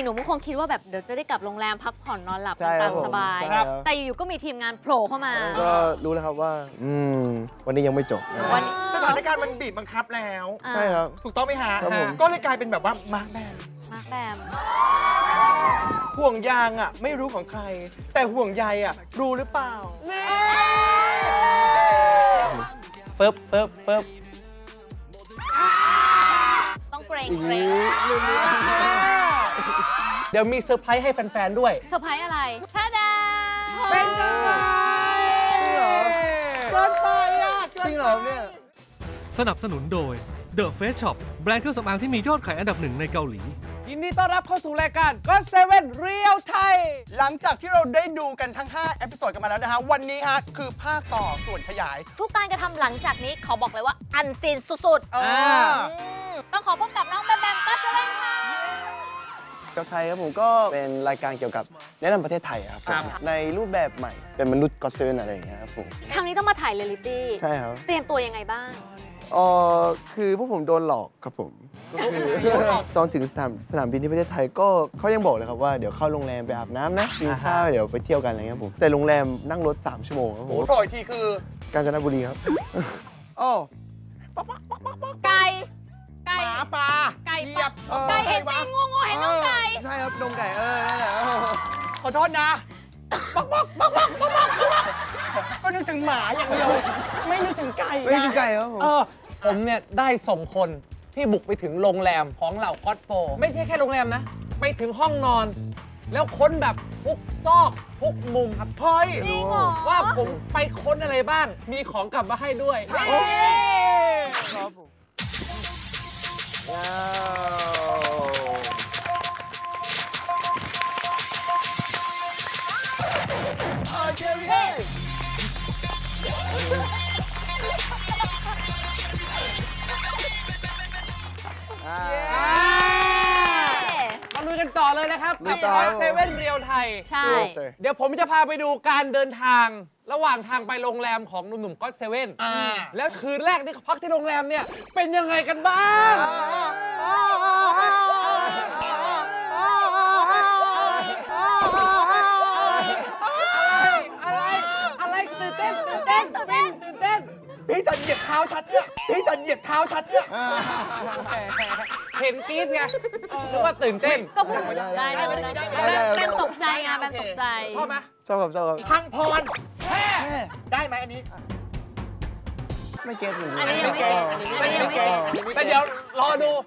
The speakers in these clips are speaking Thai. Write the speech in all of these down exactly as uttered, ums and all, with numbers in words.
หนุ่มๆคงคิดว่าแบบเดี๋ยวจะได้กลับโรงแรมพักผ่อนนอนหลับตามสบายแต่อยู่ๆก็มีทีมงานโผล่เข้ามาก็รู้แล้วครับว่าอืมวันนี้ยังไม่จบสถานการณ์มันบีบบังคับแล้วใช่ครับถูกต้องไหมฮะก็เลยกลายเป็นแบบว่ามาร์คแบมมาร์คแบมห่วงยางอ่ะไม่รู้ของใครแต่ห่วงใยอ่ะรู้หรือเปล่าปึ๊บปึ๊บปึ๊บต้องเกรงเกรงเดี๋ยวมีเซอร์ไพรส์ให้แฟนๆด้วยเซอร์ไพรส์อะไรท่าดาเป็นยังไงเกินไปอ่ะจริงเหรอเนี่ยสนับสนุนโดย The Face Shop แบรนด์เครื่องสำอางที่มียอดขายอันดับหนึ่งในเกาหลียินดีต้อนรับเข้าสู่รายการ ก็อต เซเว่น Real Thai หลังจากที่เราได้ดูกันทั้งห้าเอพิโซดกันมาแล้วนะฮะวันนี้ฮะคือภาคต่อส่วนขยายทุกการกระทำหลังจากนี้ขอบอกเลยว่าอันซีนสุดๆต้องขอพบกับน้องแบมแบมก็อต เซเว่นค่ะก็ไทยครับผมก็เป็นรายการเกี่ยวกับแนะนำประเทศไทยครับในรูปแบบใหม่เป็นมนุษย์ก็อต เซเว่นอะไรอย่างเงี้ยครับผมครั้งนี้ต้องมาถ่ายเรียลลิตี้ใช่ครับเตรียมตัวยังไงบ้างอ๋อคือพวกผมโดนหลอกครับผมตอนถึงสนามสนามบินที่ประเทศไทยก็เขายังบอกเลยครับว่าเดี๋ยวเข้าโรงแรมไปอาบน้ำนะกินข้าวเดี๋ยวไปเที่ยวกันอะไรเงี้ยผมแต่โรงแรมนั่งรถสามชั่วโมงครับผมโผล่อีกทีคือกาญจนบุรีครับอ๋อไก่ไก่หมาปลาไก่เหยียบไก่เห็นตีงูงูเห็นน้องไก่ใช่ครับนมไก่เออนั่นแหละขอโทษนะบ๊อกบ๊อกบ๊อกบ๊อกบ๊อกก็นึกถึงหมาอย่างเดียวไม่นึกถึงไก่ไม่นึกถึงไก่ครับผมเออผมเนี่ยได้ส่งคนที่บุกไปถึงโรงแรมของเหล่าก็อตโฟร์ไม่ใช่แค่โรงแรมนะไปถึงห้องนอนแล้วค้นแบบทุกซอกทุกมุมครับพ่อยว่าผมไปค้นอะไรบ้างมีของกลับมาให้ด้วยครับผมว้าวมาลุยกันต่อเลยนะครับกับก็อต เซเว่น Real Thai ใช่เดี๋ยวผมจะพาไปดูการเดินทางระหว่างทางไปโรงแรมของหนุ่มๆก็อต เซเว่นแล้วคืนแรกที่เขาพักที่โรงแรมเนี่ยเป็นยังไงกันบ้างอะไรอะไรตื่นเต้นตื่นเต้นฟินตื่นเต้นพี่จันเหยียบเท้าฉันเนี่ยพี่จันเหยียบเท้าฉันเนี่ยเห็นกรี๊ดไงนึกว่าตื่นเต้นก็พูดได้ได้ได้แบมตกใจไงแบมตกใจชอบไหมชอบครับชอบครับพังพรแพ้ได้ไหมอันนี้ไม่เก็ตจริงอันนี้ยังไม่เก็ตอันนี้ยังไม่เก็ตแต่เดี๋ยวรอดู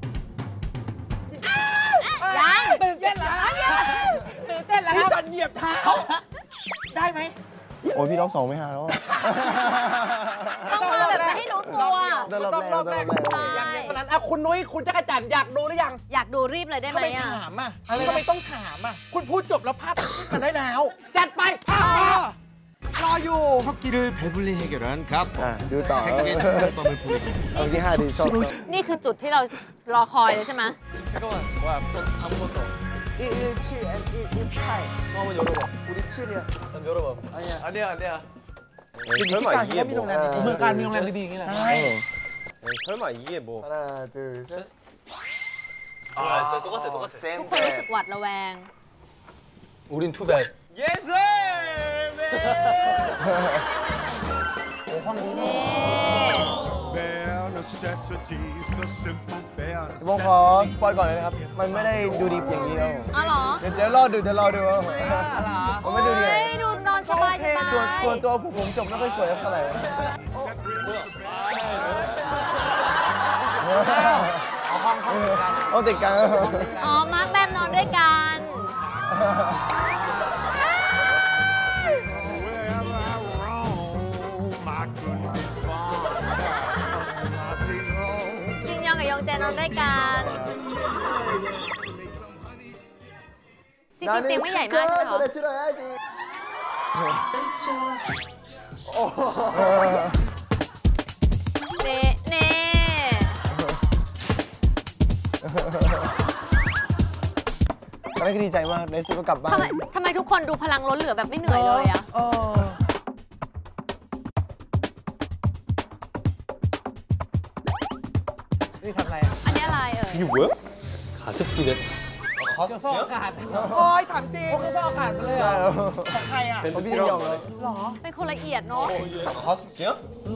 ยังตื่นเต้นแล้วตื่นเต้นแล้วพี่จันเหยียบเท้าได้ไหมโอ้ยพี่รอบสองไม่หาแล้วต้องมาแบบไม่ให้รู้ตัวต้องรอบแรกอย่างนี้เพราะนั้นคุณนุ้ยคุณจักรจันทร์อยากดูหรือยังอยากดูรีบเลยได้ไหมอ่ะถามอ่ะทำไมต้องถามอ่ะคุณพูดจบแล้วภาพกันได้แล้วจัดไปภาพรออยู่ครับดูต่อเอาที่ห้าดีชอบนี่คือจุดที่เรารอคอยเลยใช่ไหม Yes sir โอ้ห้องนี้ผมขอสปอยก่อนเลยนะครับมันไม่ได้ดูดีอย่างนี้ครับอ๋อเหรอเดี๋ยวรอดูเดี๋ยวรอดูผมไม่ดูดีดูนอนสบายสบายส่วนส่วนตัวผมผมจบไม่ค่อยสวยเท่าไหร่เอาห้องห้องกันเอาติดกันอ๋อมาร์คแบมนอนด้วยกันจินยองกับยองแจนอนด้วยกันจริงๆเตียงไม่ใหญ่มากใช่ไหมเน่เน่ตอนนั้นก็ดีใจมากในสุดก็กลับบ้านทำไมทำไมทุกคนดูพลังล้นเหลือแบบไม่เหนื่อยเลยอะนี่ทำอะไรอันนี้อะไรเอ่ย 이게 뭐야? 가습기です. เครื่องฟอกอากาศโอ้ยถามจริงเครื่องฟอกอากาศมาเลยเหรอของใครอ่ะของพี่ยองเลยหรอเป็นคนละเอียดเนาะ 가습기야?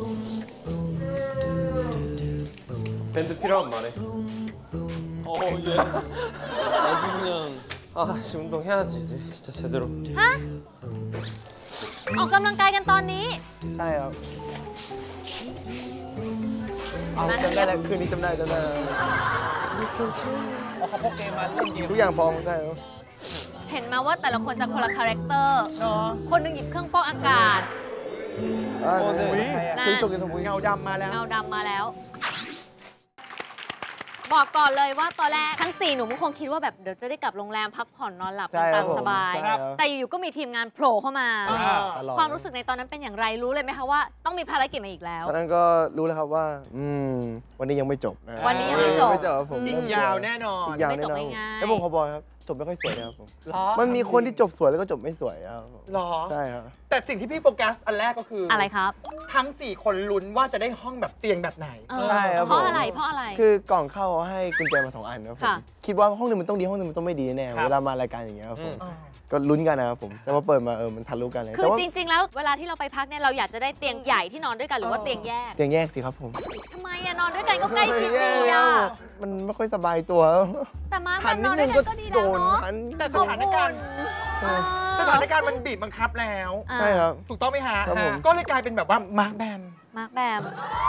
밴드 필요하면 말해. 어, 예. 아주 그냥 아, 씨 운동 해야지 이제 진짜 제대로. ฮะ ออกกำลังกายกันตอนนี้ใช่ครับเอาจำได้แล้วคืนนี้จำได้จำได้เอาเขาพกเกมมาเล่นเกมทุกอย่างพร้อมใช่ครับเห็นมาว่าแต่ละคนจะคนละคาแรคเตอร์เนาะคนหนึงหยิบเครื่องฟอกอากาศอ่า 어, เนี่ย 네. 저희 쪽에서 보이 เงาดำมาแล้วเงาดำมาแล้ว บอกก่อนเลยว่าตอนแรกทั้งสี่หนุ่มคงคิดว่าแบบเดี๋ยวจะได้กลับโรงแรมพักผ่อนนอนหลับกันตามสบายใช่ครับแต่อยู่ๆก็มีทีมงานโผล่เข้ามาตลอดความรู้สึกในตอนนั้นเป็นอย่างไรรู้เลยไหมคะว่าต้องมีภารกิจมาอีกแล้วตอนนั้นก็รู้แล้วครับว่า อืม วันนี้ยังไม่จบะวันนี้ยังไม่จบไม่จบครับผมอีกยาวแน่นอนอีกยาวแน่นอนไม่จบง่ายๆแล้วผมขอบอกครับจบไม่ค่อยสวยนะครับผมหรอมันมีคนที่จบสวยแล้วก็จบไม่สวยครับผมหรอใช่ครับแต่สิ่งที่พี่โฟกัสอันแรกก็คืออะอะไรครับทั้งสี่คนลุ้นว่าจะได้ห้องแบบเตียงแบบไหนเออใช่ครับเพราะผมอะไรเพราะอะไรคือก่อนเข้าให้กุญแจมาสองอันครับผมค่ะคิดว่าห้องหนึงมันต้องดีห้องหนึงมันต้องไม่ดีแน่ครับเวลามารายการอย่างเงี้ยครับผมอ๋อก็ลุ้นกันนะครับผมแต่ว่าเปิดมาเออมันทะลุกันเลยคือแต่ว่าจริง ๆ แล้วเวลาที่เราไปพักเนี่ยเราอยากจะได้เตียงใหญ่ที่นอนด้วยกันหรือว่าเตียงแยกเตียงแยกสิครับผมทำไมอะนอนด้วยกันก็ใกล้ชิดดีแยอะกมันไม่ค่อยสบายตัวแต่มาหัมัน นนนิอดนนึด้วยงกัก็นก็ดีโดแล้วนเนาะหันแต่สถานการณ์เออสถานการณ์มันบีบบังคับแล้วอ่าใช่ครับถูกต้องไหมฮะครับผมก็เลยกลายเป็นแบบว่ามาร์คแบมมาร์คแบม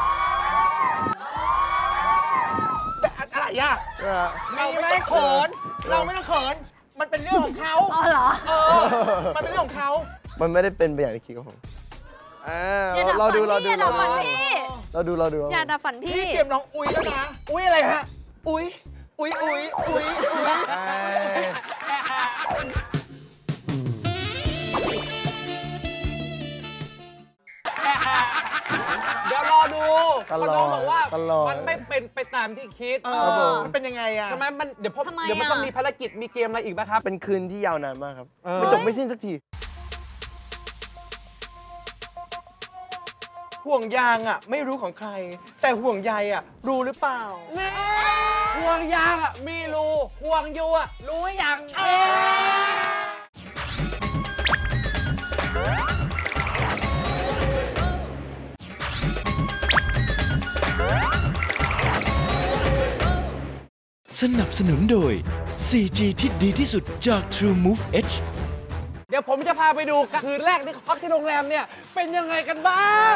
แต่อะไรอ่ะ เราไม่ได้เขิน เราไม่ต้องเขิน มันเป็นเรื่องของเขาอ๋อเหรอเออ มันเป็นเรื่องของเขามันไม่ได้เป็นไปอย่างที่คิดครับผมอ่าอย่าดับเราฝันดูเราพี่ดูอย่าดับฝันเราดูพี่เราดูเราดูอย่าดับฝันพี่พี่เตรียมน้องอุ้ยแล้วนะ อุ้ยอะไรฮะ อุ้ย อุ้ย อุ้ย อุ้ย อุ้ยใช่เดี๋ยวรอดูตเพราะลน้อองดบอกว่าตลอดมันไม่เป็นไปตามที่คิดเอครับผอมมันเป็นยังไงอะ ใช่ไหมมันเดี๋ยวพอทำไมเดี๋ยวมันอะต้องมีภารกิจ มีเกมอะไรอีกไหมครับเป็นคืนที่ยาวนานมากครับเออไม่จบไม่สิ้นสักทีห่วงยางอะไม่รู้ของใคร แต่ห่วงใยอะรู้หรือเปล่า ห่วงยางอะมีรูห่วงยูอะรู้หรือยังสนับสนุนโดย โฟร์จี ที่ดีที่สุดจาก True Move Edge เดี๋ยวผมจะพาไปดูคืนแรกที่พักที่โรงแรมเนี่ย เป็นยังไงกันบ้าง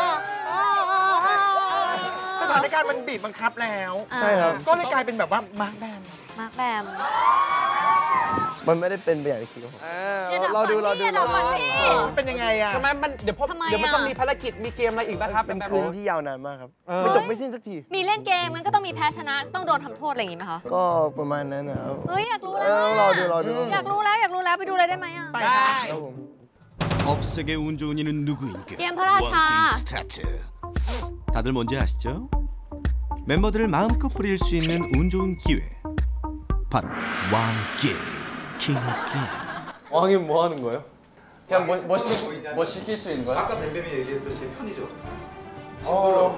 สถานการณ์มันบีบบังคับแล้วใช่ครับก็เลยกลายเป็นแบบว่ามาร์คแบมมาร์คแบมมันไม่ได้เป็นไปอย่างที่คิดครับผมอย่าดับเราดูเราดูอย่าดับฝันพี่เป็นยังไงอะใช่ไหมมันเดี๋ยวพอทำไมเดี๋ยวมันอะต้องมีภารกิจมีเกมอะไรอีกบ้างครับเป็นแบบคืนนี้ที่ยาวนานมากครับเออไม่จบไม่สิ้นสักทีมีเล่นเกมงั้นก็ต้องมีแพ้ชนะต้องโดนทำโทษอะไรอย่างงี้ไหมคะก็ประมาณนั้นนะครับเฮ้ยอยากรู้เอแล้วออะรอดูรอดูอยากรู้แล้วอยากรู้แล้วไปดูเลยได้ไหมอ่ะได้ครับผม 억세게 운 좋은 이는 누구인가? 게임 파라샤. 원게임 스타트. 다들 뭔지 아시죠? 멤버들을 마음껏 부릴 수 있는 운 좋은 기회. 바로 왕게임, 킹게임. 왕이 뭐 하는 거예요? 그냥 뭐, 뭐, 시, 뭐 시킬 수 있는 거야? 아까 뱀뱀이 얘기했듯이 편이죠. 어,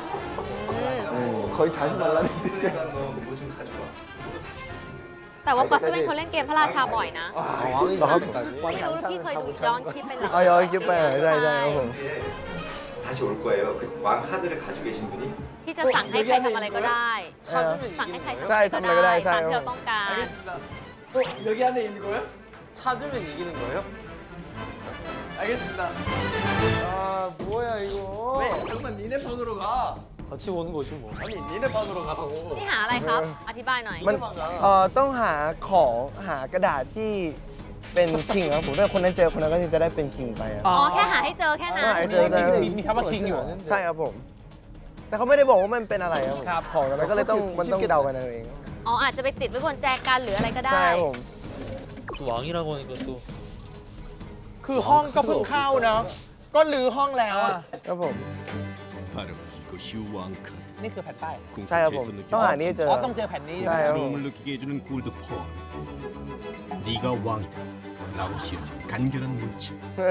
음, 거의 자지 말라는 뜻이야. 내가 너뭐 좀 가져와. แต่ว่าก็จะเป็นคนเล่นเกมพระราชาบ่อยนะ 아, 왕이 나가도 ไม่รู้ที่เคยดูย้อนคลิปเป็นหลัก 아, 여기 기뻐요. 네, 네, 네. 이제 다시 올 거예요. 그 왕 카드를 가지고 계신 분이 ที่จะสั่งให้ใครทำอะไรก็ได้ 찾으면 สั่งให้ 이기는 ใคร 거예요? ทำอะไรก็ใช่ทำอะไรก็ได้ได้ใช่ตามที่เราต้องการ 알겠습니다. 어, 여기 안에 있는 거예요? 찾으면 이기는 거예요? 알겠습니다. 아, 뭐야 이거? 왜? 잠깐만 니네 방으로 가. 같이 오는 거지 뭐. 아니 니네 방으로 가라고. นี่หาอะไรครับ อธิบายหน่อยมันเอ่อต้องหาของหากระดาษที่เป็นคิงครับผมถ้าคนนั้นเจอคนนั้นก็จะได้เป็นคิงไปอะอ๋อแค่หาให้เจอแค่นั้นหาให้เจอใช่ครับมีคำว่าคิงอยู่ใช่ครับผม แต่เขาไม่ได้บอกว่ามันเป็นอะไรครับผมครับของอะไรก็เลยต้องมันต้องเดากันเอาเองอ๋ออาจจะไปติดไว้บนแจกันหรืออะไรก็ได้ใช่ครับผม 또 왕이라고 하니까 또. คือห้องก็เพิ่งเข้าเนาะ ก็ลื้อห้องแล้วอะครับผม 바로 이것이 왕카드. นี่คือแผ่นป้ายใช่ครับผม 궁극기에서 ต้องหา 느끼는 นี่ให้เจออ๋อต้องเจอแผ่นนี้ใช่ครับผม 스러움을 느끼게 해주는 골드 폰. 네가 왕이다. 라고 씌워진 간결한 문체.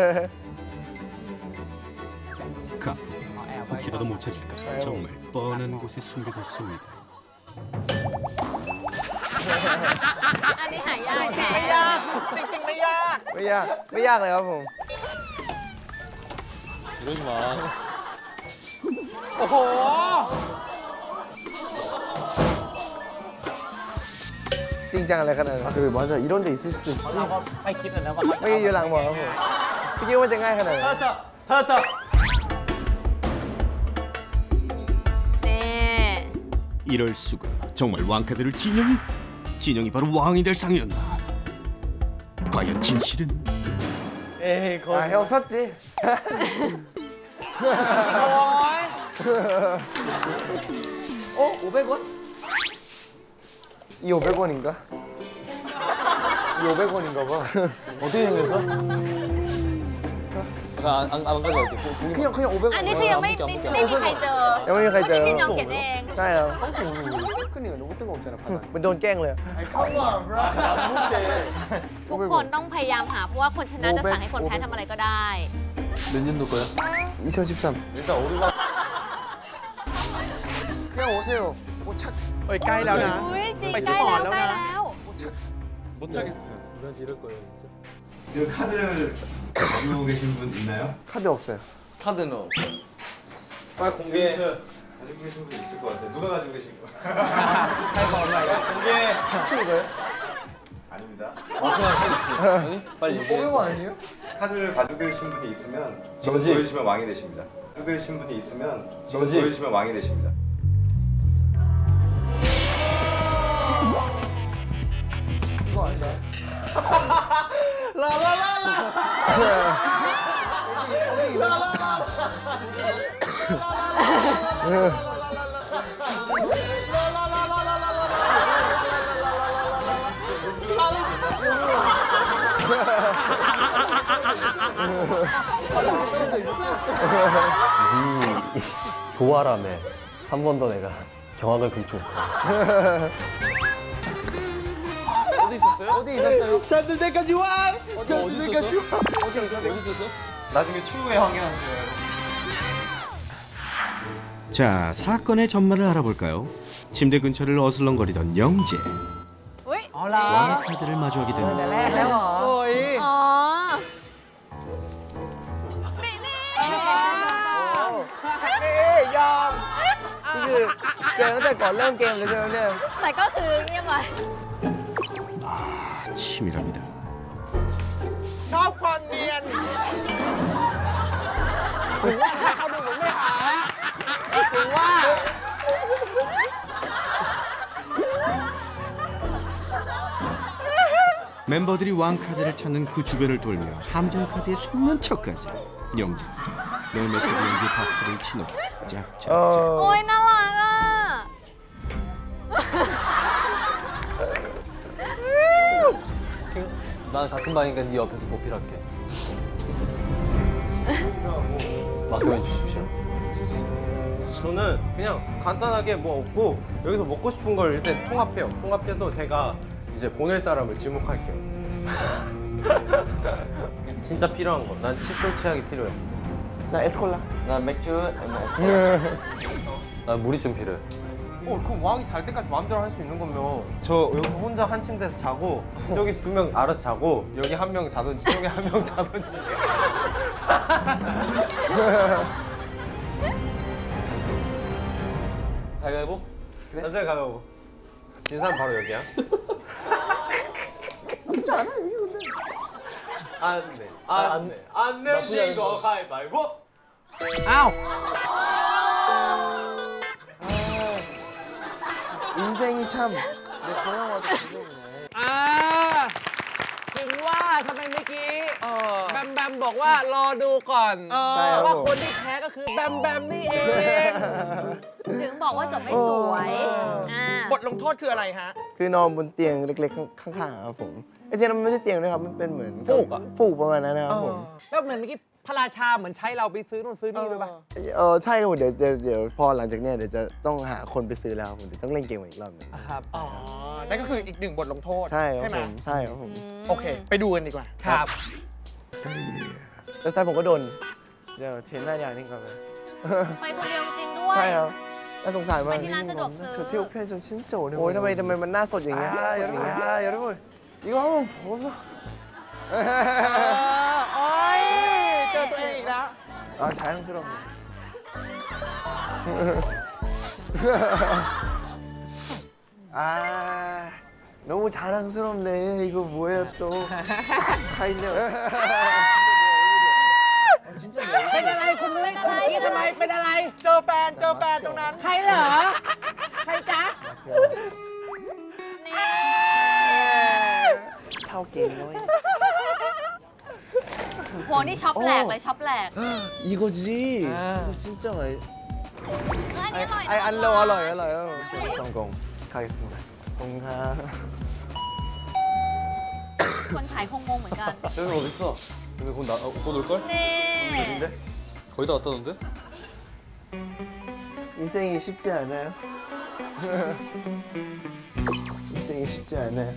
그 앞으로 อ๋อแอบไว้ 혹시라도 못 찾을까 정말 뻔한 곳에 숨겨뒀습니다. โอันนี้หายากแค่ไม่ยากจริงๆไม่ยากไม่ยากไม่ยากเลยครับผม 이러지 마. โอ้โหจริงจังอะไรขนาดนั้นคือ맞아 이런 데 있을 수도 있지 เราก็ไม่คิดนะว่าไม่อยู่หลังบอกครับผมพี่คิดว่าจะง่ายขนาดไหนเธอเธอเธอนี่ 이럴 수가. 정말 왕카드를 진영이? 진영이 바로 왕이 될 상이었나? 과연 진실은? 에이, 거. 아 형 샀지 어? 오백 원? 이 오백 원인가? 이 오백 원인가 봐 어떻게 생겼어? 나 안, 안, 안 가져갈게. 고기 그냥 그냥 오백 อัน 원 นี้คือยังไม่ไม่ไม่มีใครเจอยังไม่มีใครเจอมื่อกี้จินยองเขียนเองใช่ครับ 그니까 너무 뜨거웠잖아 바닥. มันโดนแกล้งเลย 아니 come on bro. 안 묻게. ทุกคนต้องพยายามหาเพราะว่าคนชนะจะสั่งให้คนแพ้ทำอะไรก็ได้ 몇 년도 거야? 이천십삼 일단 우리가 그냥 오세요 오착 เอ้ยใกล้แล้วนะอุ้ยจริงไปใกที่ล้หมอแล้วแล้วใกล้นะแล้ว 못 차겠어요. 우리한테 이럴 거예요, 진짜. 지금 카드를 가지고 계신 분 있나요? 카드 없어요 카드는 없어요. 빨리 공개해. 가지고 계신 분 있을 것 같아. 누가 가지고 계신 거? 공개해. 혹시 이거요? 아닙니다. 아, 그냥 해줬지. 아니? 빨리 얘기해. 오백 원 아니에요? 카드를 가지고 계신 분이 있으면 지금 너지? 보여주시면 왕이 되십니다. 가지고 계신 분이 있으면 지금 너지? 보여주시면 왕이 되십니다. 이거 아니야 네 교활함에 한 번 더 내가 경악을 금치 못해. 어디 있었어요? 어디 있었어요? 잠들 때까지 와! 어디 있었어? 어디 있었어? 나중에 추후에 확인하세요. 자, 사건의 전말을 알아볼까요? 침대 근처를 어슬렁거리던 영재. อุ้ยเอาละ 왕의 카드를 마주하게 แต่ 됩니다. แรกแล้วเหรอโอ้ยอ๋อ นี่นี่เอ๊ยยอมนี่คือเจอตั้งแต่ก่อนเริ่มเกมเลยใช่ไหมเนี่ยแต่ก็คือเงียบไว้ 아, 치밀합니다. ชอบความเนียนถึงว่าเขาดูเหมือนไม่หาถึงว่า 멤버들이 왕카드를 찾는 그 주변을 돌며 함정 카드에 속는 척까지. 영재. 멜메스 연기 박수를 치는 เอ 짝짝짝. โอ้อยน่ารักอ่ะ 난 같은 방이니까 네 옆에서 보필할게. 맡겨만 주십시오. 저는 그냥 간단하게 뭐 없고 여기서 먹고 싶은 걸 일단 통합해요. 통합해서 제가 이제 보낼 사람을 지목할게요. 진짜 필요한 거. 난 칫솔 치약이 필요해. 나 에스콜라 난 맥주, 에스프레소. 난 물이 좀 필요해. 어, 그럼 왕이 잘 때까지 마음대로 할 수 있는 거면 저 여기서 혼자 한 침대에서 자고 저기서 두 명 알아서 자고 여기 한 명 자든지 저기 한 명 자든지. 가위바위보? 그래? 남자 가위바위보. 진 사람 바로 여기야. 그렇지 않아 이게 근데 안 내. 안 내. 안 내신 거 가위바위보. อ้าว 인생이 참 내 고향와도 가족이네 อ่าถึงว่าทำไมเมื่อกี้แบมแบมบอกว่ารอดูก่อนใช่ครับว่าผมคนที่แพ้ก็คือแบมแบมนี่เองถึงบอกว่าจบไม่สวยอ่าบทลงโทษคืออะไรฮะคือนอนบนเตียงเล็กๆข้างๆครับผมไอ้เตียงนั้นมันไม่ใช่เตียงนะครับมันเป็นเหมือนฟูกอะฟูกประมาณนั้นนะครับผมแล้วเหมือนเมื่อกี้พระราชาเหมือนใช้เราไปซื้อนู่นซื้อนี่ด้วยป่ะเออใช่ครับผมเดี๋ยวเดี๋ยวเดี๋ยวพอหลังจากเนี้ยเดี๋ยวจะต้องหาคนไปซื้อแล้วครับผมเดี๋ยวต้องเล่นเกมกันอีกรอบหนึงครับ อ๋อ นั่นก็คืออีกหนึ่งบทลงโทษใช่ครับไหผม มใช่ครับผมโอเค ไปดูกันดีกว่า ครับแล้วท้ายผมก็โดนเดี๋ยวเชนหน้าอย่างนี้ก่อนเลยไปคนเดียวจริงด้วยใช่ครับน่าสงสารมากไปที่ร้านสะดวกซื้อ 저 태국 편의점 진짜 오래 โอ้ยทำไมทำไมมันหน้าสดอย่างเงี้ย 아 여러분 아 여러분 이거 한번 보소 โอ้ยเจอตัวเองอีกแล้ว 아 자연스럽네 아 너무 자랑스럽네 이거 뭐야 또 다 있네 아, 진짜 เป็นอะไรคุณเล่นคุณคิดทำไมเป็นอะไรเจอแฟนเจอแฟนตรงนั้นใครเหรอ ใครจ๊ะนี่ 타오 게임 너희 โหนี่ช็อปแหลกเลยช็อปแหลก 이거지 아. 이거 진짜 맛있 เอออันนี้อร่อยไออันโลอร่อยอร่อยอร่อย 미션 성공 가겠습니다 ขอบคุณครับคนขายคงงงเหมือนกัน 여기 어딨어? 여기 곧, 나, 어, 곧 올걸? นี่ 어딘데? 거의 다 왔다던데? 인생이 쉽지 않아요 인생이 쉽지 않아요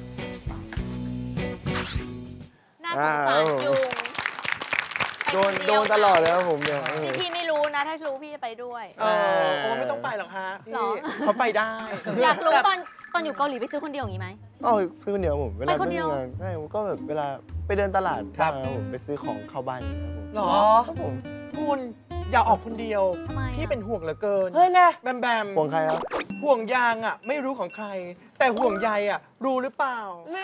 น่าสงสารจุงโดนโดนตลอดเลยครับผมเนี่ยนี่พี่ไม่รู้นะ ถ้ารู้พี่จะไปด้วยเออโอ้ไม่ต้องไปหรอกฮะพี่หรอเขาไปได้อยากรู้ตอนตอนอยู่เกาหลีไปซื้อคนเดียวอย่างนี้ไหมอ๋อคือคนเดียวผมเวลาไปคนเดียวไม่มีงานใช่ผมก็แบบเวลาไปเดินตลาดครับางผมไปซื้อของเข้าบ้านครับผมหรอครับผมคุณอย่าออกคนเดียวทำไมอะพี่เป็นห่วงเหลือเกินเฮ้ยแน่แบมแบมห่วงใครครับห่วงยางอ่ะ ไม่รู้ของใคร แต่ห่วงใยอ่ะ รู้หรือเปล่านี่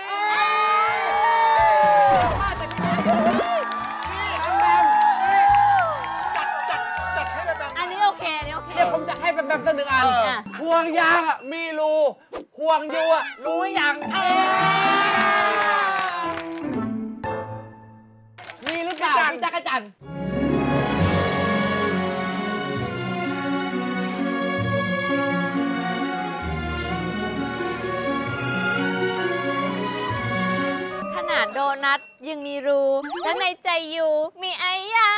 มาจากไหนนี่แบมแบมนี่จัดจัดจัดให้แบมแบมอันนี้โอเคอันนี้โอเคเดี๋ยวผมจะให้แบมๆสักหนึ่งอันเอออ่ะห่วงยางอ่ะมีรู ห่วงยูอ่ะรู้ยังมีหรือเปล่าพี่จักรจันทร์ขนาดโดนัทยังมีรู และในใจอยู่มีไอ้ยัง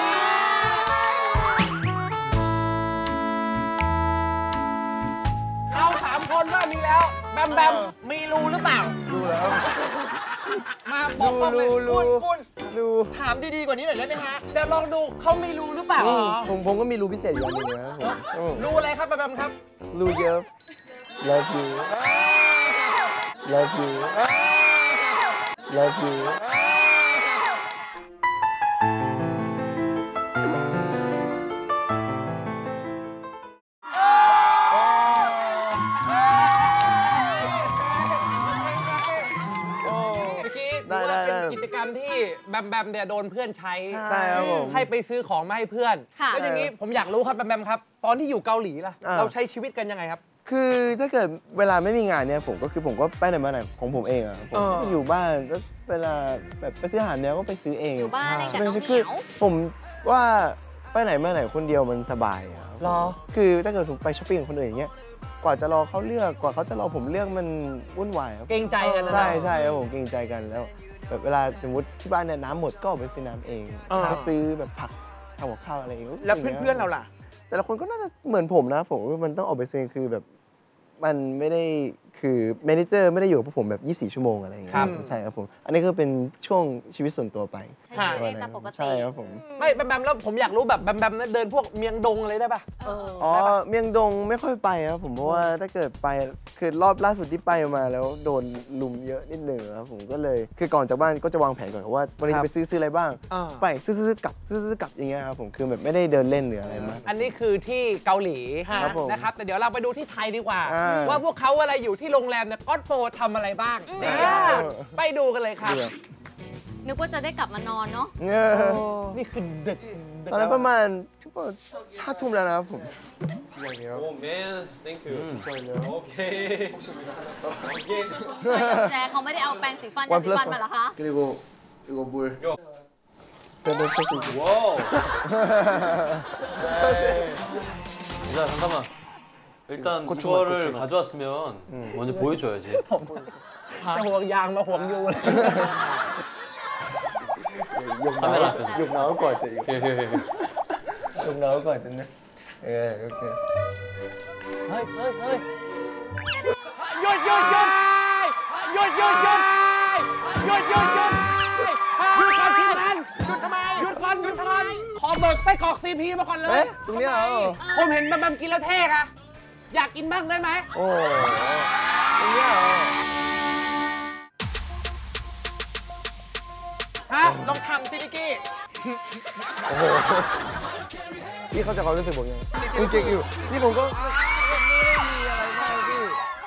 เราสามคนว่ามีแล้ว แบมแบมมีรูหรือเปล่าดูแล้วมาบอกบอกเลยคุณคุณดูถามดีๆกว่านี้หน่อยได้ไหมฮะเดี๋ยวลองดูเขามีรูหรือเปล่าอืมผมผมก็มีรูพิเศษอยู่อันหนึงนะครับผมอืมรูอะไรครับแบมแบมครับรูเยอะ love you love you love you เมื่อกี้ถืได้อว่าได้เป็นได้กิจกรรมที่แบมแบมเนี่ยโดนเพื่อนใช้ใช่ครับผมให้ไปซื้อของมาให้เพื่อนค่ะแล้วอย่างนี้ผมอยากรู้ครับแบมแบมครับ ตอนที่อยู่เกาหลีล่ะอ่าเราใช้ชีวิตกันยังไงครับคือถ้าเกิดเวลาไม่มีงานเนี่ยผมก็คือผมก็ไปไหนมาไหนของผมเองอะผมเออก็อยู่บ้านแล้วเวลาแบบไปซื้ออาหารเนี่ยก็ไปซื้อเองอยู่บ้านเล่นกับน้องเหมียวคือผมว่าไปไหนมาไหนคนเดียวมันสบายอะหรอคือถ้าเกิดผมไปช้อปปิ้งกับคนอื่นอย่างเงี้ยกว่าจะรอเขาเลือกกว่าเขาจะรอผมเลือกมันวุ่นวายครับเกรงใจกันนะใช่ใช่ครับผมเกรงใจกันแล้วแบบเวลาสมมติที่บ้านเนี่ยน้ำหมดก็ออกไปซื้อน้ำเองเออก็ซื้อแบบผักทำกับข้าวอะไรเองแล้วเพื่อนๆเราล่ะแต่ละคนก็น่าจะเหมือนผมนะผมว่ามันต้องออกไปซื้อคือแบบมันไม่ได้คือแมเนเจอร์ไม่ได้อยู่กับพวกผมแบบยี่สิบสี่ชั่วโมงอะไรอย่างเงี้ยครับใช่ครับผมอันนี้ก็เป็นช่วงชีวิตส่วนตัวไปใช้ชีวิตได้ตามปกติใช่ครับผมไม่แบมแบมแล้วผมอยากรู้แบบแบมแบมนะเดินพวกเมียงดงอะไรได้ปะเอออ๋อเมียงดงไม่ค่อยไปครับผมเพราะว่าถ้าเกิดไปคือรอบล่าสุดที่ไปมาแล้วโดนลุมเยอะนิดหนึ่งครับผมก็เลยคือก่อนจากบ้านก็จะวางแผนก่อนว่าวันนี้จะไปซื้อซื้ออะไรบ้างอ่าไปซื้อซื้อกลับซื้อซื้อกลับอย่างเงี้ยครับผมคือแบบไม่ได้เดินเล่นหรืออะไรมากอันนี้คือที่เกาหลีครับผมนะครับแต่เดี๋ยวเราไปดูที่ไทยดีกว่าอ่าว่าพวกเขาเวลาอยู่ที่โรงแรมเนี่ยก็อดโฟทำอะไรบ้างอืมนี่ไปดูกันเลยครับเดือดนึกว่าจะได้กลับมานอนเนาะเงี้ยนี่คือดึกดึกตอนนั้นประมาณชั่วโมงห้าทุ่มแล้วนะครับผม 지정이요 오, 맨, 땡큐. 지정이요 오케이. 오케이. ช่วยกับแจเขาไม่ได้เอาแปรงสีฟันยาสีฟันมาเหรอคะ 그리고 이거 물 밴드 소스 이거 와우. 자, 잠깐만. 일단 고추맛, 이거를 고추맛. 가져왔으면 먼저 보여줘야지. จะห่วงยางมาห่วงยูเลย 욕 카메라 나올, 앞에서. 욕 나올 것 같아 이거 예, 예, 예. 욕 나올 것 같은데 예 이렇게 เฮ้ยเฮ้ยเฮ้ยหยุดหยุดหยุดหยุดหยุดหยุดหยุดหยุดหยุดหยุดก่อนทีมงานหยุดทำไมหยุดก่อนหยุดก่อนขอเบิกไส้กรอกซีพีมาก่อนเลเอ๊ะยตรงเนี้ยเหรอผมเห็นแบมแบมกินแล้วเท่อะอยากกินบ้างได้ไหมโอ้ตรงเนี้ยเหรอฮะลองทำซินิกกี้โอ้โหพี่เข้าใจความรู้สึกผมยังคุณเก่งอยู่นี่ผมก็ไม่ได้มีอะไรมากพี่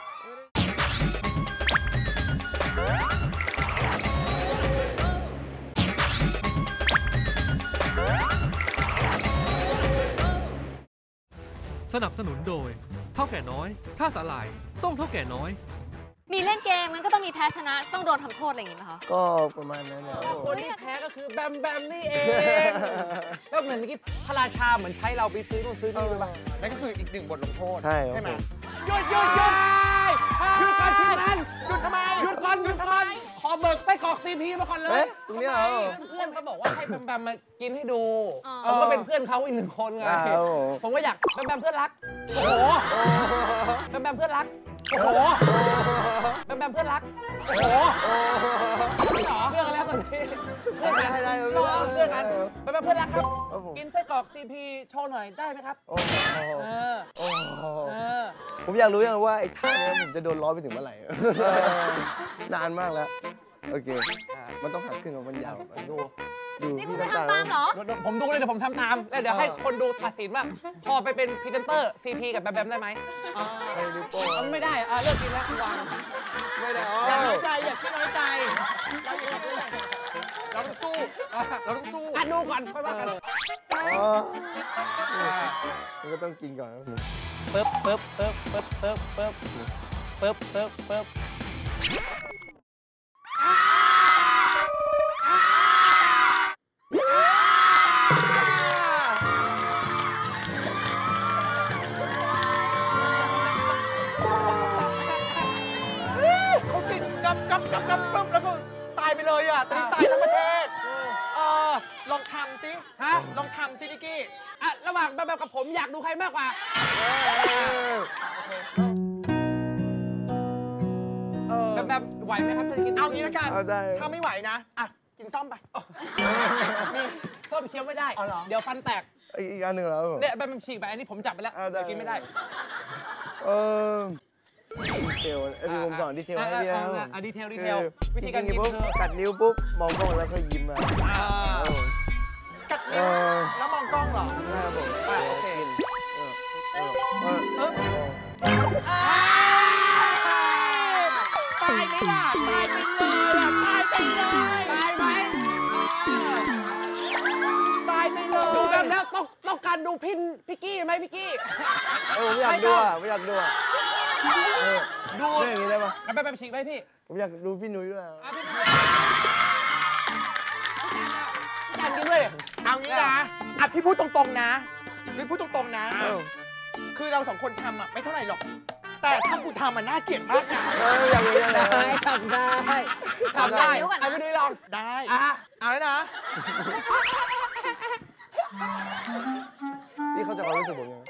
สนับสนุนโดยเท่าแก่น้อยถ้าสาหร่ายต้องเท่าแก่น้อยมีเล่นเกมงั้นก็ต้องมีแพ้ชนะต้องโดนทำโทษอะไรอย่างงี้ไหมคะก็ประมาณนั้นแหละคนที่แพ้ก็คือแบมแบมนี่เอง แล้วเหมือนเมื่อกี้พระราชาเหมือนใช้เราไปซื้อนู่นซื้อนี่ไปบ้างนั่นก็คืออีกหนึ่งบทลงโทษใช่ใช่ไหมหยุดหยุดหยุดหยุดก่อนทีมงานหยุดทำไมหยุดก่อนหยุดก่อนขอเบิกไส้กรอกซีพีมาก่อนเลเอ๊ะยตรงเนี้ยเหรอเพื่อนเขาบอกว่าให้แบมแบมมากินให้ดูอ๋อผมก็เป็นเพื่อนเขาอีกหนึ่งคนไงอ้าวผมก็อยากแบมแบมเพื่อนรัก โอ้โหแบมแบมเพื่อนรัก โอ้โหแบมแบมเพื่อนรัก โอ้โหไม่หรอเพื่อนกันแล้วตอนนี้เพื่อนกันได้ได้รอเพื่อนกันแบมแบมเพื่อนรักครับครับผมกินไส้กรอกซีพีโชว์หน่อยได้ไหมครับโอ้โหเออโอ้โหเออผมอยากรู้ยังว่าไอ้ท่าเนี้ยผมจะโดนล้อไปถึงเมื่อไหร่ นานมากแล้ว โอเค มันต้องหักขึ้นกับมันยาวดูดูนี่คุณพี่จะน้ำตาลทำตามเหรอผมดูเลยเดี๋ยวผมทำตาม แล้วเดี๋ยวให้คนดูตัดสินว่า พอไปเป็นพรีเซนเตอร์ซีพีกับแบมแบมได้ไหมไอ้นิ้วโป้งเอาไม่ได้อ่ะเลิกกินแล้ววางไม่ได้อ๋ออย่าน้อยใจอย่าขี้น้อยใจ เราอย่าขี้น้อยใจเราต้องสู้ เราต้องสู้อ่ะดูก่อนค่อยว่ากันอ๋อมันก็ต้องกินก่อนครับผมปึ๊บปึ๊บปึ๊บปึ๊บปึ๊บปึ๊บปึ๊บปึ๊บปึ๊บเขาติดกับกับกับกับปึ๊บแล้วก็ตายไปเลยอ่ะตอนนี้ตายทั้งประเทศ เออลองทำสิฮะลองทำซินิกกี้อ่ะระหว่างแบมแบมกับผมอยากดูใครมากกว่าเออแบมแบมไหวไหมครับถ้าจะกินเอางี้ละกันเอาได้ถ้าไม่ไหวนะ อ่ะ กินซ่อมไปนี่ส้มเคี้ยวไม่ได้เอาเหรอเดี๋ยวฟันแตกอีกอีกอันหนึ่งแล้วผมเนี่ยแบมแบมฉีกไปอันนี้ผมจับไปแล้วเอาได้เดี๋ยวกินไม่ได้เออดีเทลไอ้พี่ผมสอนดีเทลให้พี่แล้วอ่ะอ่ะดีเทลดีเทลวิธีการกินปุ๊บคือกัดนิ้วปุ๊บมองกล้องแล้วก็ยิ้มมาอ่ากัดนิ้วเออแล้วมองกล้องเหรอครับผมอ่ะโอเคกินเออเออเออเออตายไหมล่ะ ตายไปเลยอ่ะ ตายไปเลย ตายไหมตายไปเลยดูแบบแล้วต้องต้องการดูพินพิกกี้ไหมพิกกี้เออผมอยากดูอ่ะผมอยากดูอ่ะเออดูเรื่องอย่างนี้ได้ปะแบมแบมฉีกไหมพี่ผมอยากดูพี่นุ้ยด้วยอ่ะอ่ะพี่พี่จานกินด้วยเอางี้นะ อ่ะพี่พูดตรงๆนะพี่พูดตรงๆนะเออคือเราสองคนทำอ่ะไม่เท่าไหร่หรอก แต่ถ้ากูทำมันน่าเกลียดมากนะเอออยากดูอยากดูได้ทำได้ทำได้เดี๋ยวก่อนนะเอาไปดูลองได้อ่ะเอาแล้วนะพี่เข้าใจความรู้สึกผมยัง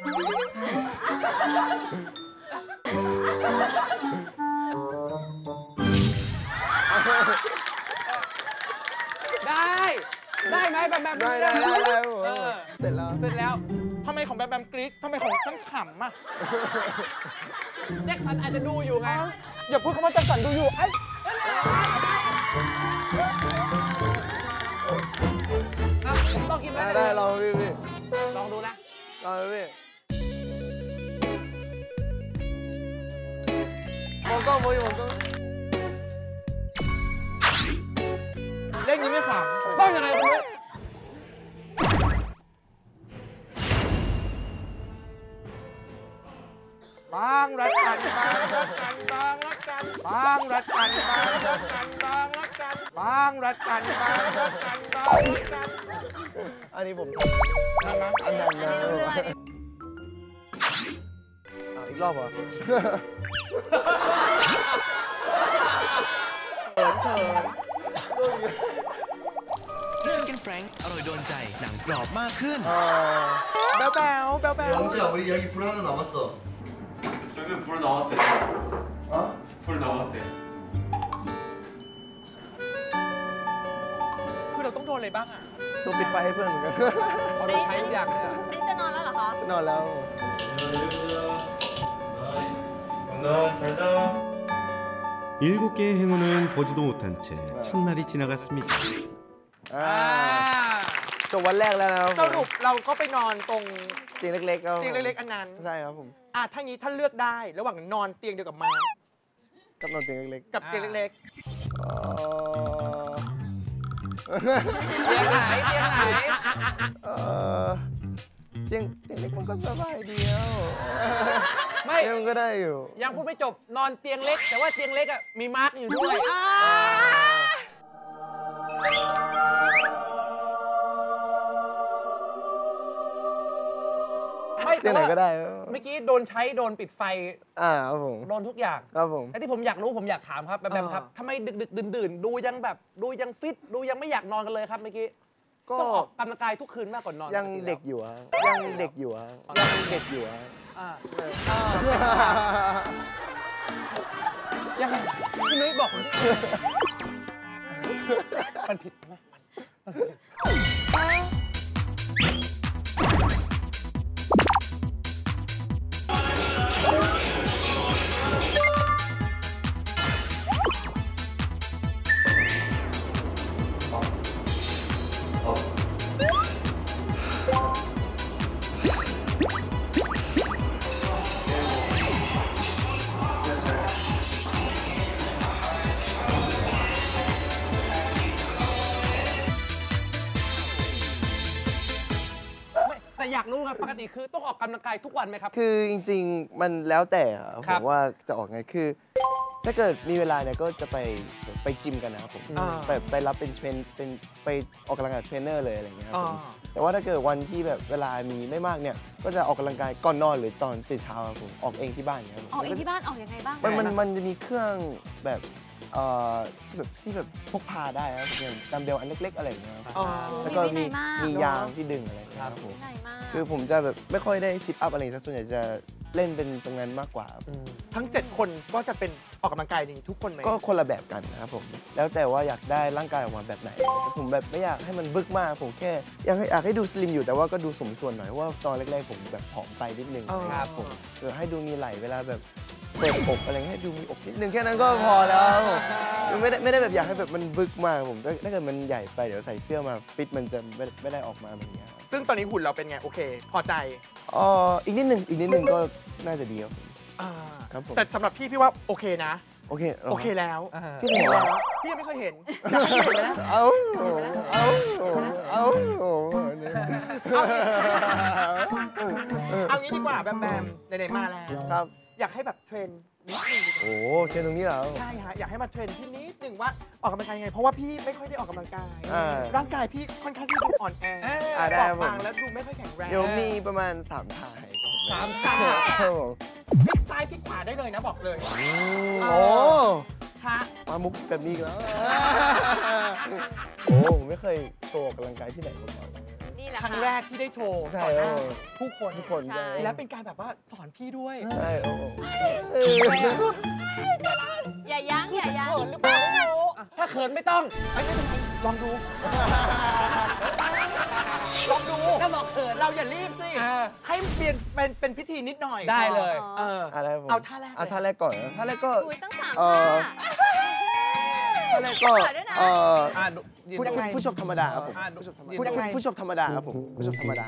ได้ ได้ไหมแบมแบมได้ได้ได้ได้ผมเออเสร็จแล้วเสร็จแล้วทำไมของแบมแบมกรี๊ดทำไมของฉันขำอ่ะแจ็คสันอาจจะดูอยู่ไงอย่าพูดคำว่าจัดสรรดูอยู่ไอ้อ่ะผมต้องกินไหมได้ได้ลองพี่พี่ลองดูนะลองพี่มองกล้องมองอยู่มองกล้องเล่นนี้ไม่ขต้องยังไงคุณนุ้ยำบางรักกันบางรักกันบางรักกันบางรักกันบางรักกันบางรักกันบางรักกันบางรักกันบางรักกันอันนี้ผมทำไหมอันนั้นอันนะนี้รู้เรื่องอ่ะอีกรอบเหรอชิคเก้นแฟรงค์อร่อยโดนใจหนังกรอบมากขึ้นเออแบ๊วแบ๊วแบ๊วแบ๊ว 영재야 우리 여기 불 하나 남았어. 저기 불 나왔대. 어? 불 나왔대. คือเราต้องโดนอะไรบ้างอ่ะตัวปิดไฟให้เพื่อนเหมือนกันพอเราใช้ทุกอย่างเลยอะอันนี้จะนอนแล้วเหรอคะนอนแล้ว 자, 잘 자. 일곱 개의 행운은 보지도 못한 채 첫날이 지나갔습니다. อ่าจบวันแรกแล้วนะครับสรุปเราก็ไปนอนตรงเตียงเล็กๆครับเตียงเล็กๆอันนั้นใช่ครับผมอ่ะถ้างี้ท่านเลือกได้ระหว่างนอนเตียงเดียวกับมากับนอนเตียงเล็กกับเตียงเล็กๆอ๋อเตียงไหนเตียงไหนเอ่อเตียงเตียงเล็กมันก็สบายดีแล้วไม่เตียงมันก็ได้อยู่ยังพูดไม่จบนอนเตียงเล็ก แต่ว่าเตียงเล็กอ่ะมีมาร์กอยู่ด้วยไม่เตียแต่งไหนว่าก็ได้เมื่อกี้โดนใช้โดนปิดไฟอ่าครับผมโดนทุกอย่างครับผมแต่ที่ผมอยากรู้ผมอยากถามครับแบมแบมครับทำไมดึกดึกดื่นดื่นๆดูยังแบบดูยังฟิตดูยังไม่อยากนอนกันเลยครับเมื่อกี้ก็ต้องออกกำลังกายทุกคืนมากกว่านอนยังปติแล้วเด็กอยู่ฮะยังเด็กอยู่ฮะยังเด็กอยู่ฮะอ่าอ่ายังไงพี่นุ้ยบอกผมดิมันผิดไหมมันผิด แต่อยากรู้ครับปกติคือต้องออกกำลังกายทุกวันไหมครับคือจริงๆมันแล้วแต่อะคผรับมว่าจะออกไงคือ ถ้าเกิดมีเวลาเนี่ยก็จะไปไปจิมกันนะครับผมอ่าไปไปรับเป็นเทรนเป็นไปออกกำลังกายเทรนเนอร์เลยอะไรอย่างเงี้ยครับผมอ่าแต่ว่าถ้าเกิดวันที่แบบเวลามีไม่มากเนี่ยก็จะออกกำลังกายก่อนนอนหรือตอนตื่นเช้าครับผมออกเองที่บ้านเนี่ยครับผมออกเองที่บ้านออกยังไงบ้างมันมันมันจะมีเครื่องแบบเอ่อที่แบบที่แบบพกพาได้ครับอย่างดัมเบลอันเล็กๆอะไรอย่างเงี้ยครับอ๋อแล้วก็มีมีวินัยมากมียางที่ดึงอะไรอย่างเงี้ยครับผมวินัยมากคือผมจะแบบไม่ค่อยได้ซิทอัพอะไรซะส่วนใหญ่จะเล่นเป็นตรงนั้นมากกว่าครับทั้งเจ็ดคนก็จะเป็นออกกำลังกายอย่างนี้ทุกคนไหมก็คนละแบบกันนะครับผมแล้วแต่ว่าอยากได้ร่างกายออกมาแบบไหนแต่ผมแบบไม่อยากให้มันบึกมากผมแค่อยากให้อยากให้ดูสลิมอยู่แต่ว่าก็ดูสมส่วนหน่อยเพราะว่าตอนแรกๆผมแบบผอมไปนิดนึงนะครับผมเออให้ดูมีไหล่เวลาแบบเปิดอกอะไรเงี้ยให้ดูมีอกนิดนึงแค่นั้นก็พอแล้วครับผมไม่ได้ไม่ได้แบบอยากให้แบบมันบึกมากผมถ้าเกิดมันใหญ่ไปเดี๋ยวใส่เสื้อมาฟิตมันจะไม่ไม่ได้ออกมาแบบนี้ครับซึ่งตอนนี้หุ่นเราเป็นไงโอเค พอใจอ๋ออีกนิดนึงอีกนิดนึงก็น่าจะดีครับผมอ่าครับผมแต่สำหรับพี่พี่ว่าโอเคนะโอเคโอเคแล้วพี่เห็นแล้วพี่ยังไม่เคยเห็นอยากให้เห็นเลยนะเอาเอาเอาเอาเอางี้ดีกว่าแบมแบมไหนๆมาแล้วครับอยากให้แบบเทรนนิดนึงโอ้เชนตรงนี้เหรอใช่ฮะอยากให้มาเทรนที่นิดนึงว่าออกกำลังกายยังไงเพราะว่าพี่ไม่ค่อยได้ออกกำลังกายอ่าร่างกายพี่ค่อนข้างที่ดูอ่อนแออ่าได้บครัอบบ ผมบางแล้วดูไม่ค่อยแข็งแรงเดี๋ยวมีประมาณสามท่าให้ครับผมสามขาครับผมพลิกซ้ายพลิกขวาได้เลยนะบอกเลยโอ้ฮะมามุกแบบนี้อีกแล้วโอ้ผมไม่เคยโชว์ออกกำลังกายที่ไหนมาก่อนเลยนี่แหละครั้งค่ะแรกที่ได้โชว์ใช่ต่อหน้าครับผู้คนทุกคนใช่ใช่และเป็นการแบบว่าสอนพี่ด้วยใช่โอ้โหอย่ายั้งอย่ายั้งเขินหรือเปล่าไม่รู้ถ้าเขินไม่ต้องไม่ไม่เป็นไรลองดู ลองดูถ้าบอกเขินเราอย่ารีบสิอ่าให้เปลี่ยนเป็นเป็นพิธีนิดหน่อยได้เลยเอออะไรครับผมเอาท่าแรกเอาเลยท่าแรกก่อนนะท่าแรกก็คุยตั้งสามเอ่ท่าอท่าแรกก็ขอด้วยนะเอ่ออ่ายืนผู้ยังไงผู้ชมธรรมดาครับผมอ่าผู้ชมธรรมพูดยังไงดาผู้ชมธรรมดาครับผมผู้ชมธรรมดา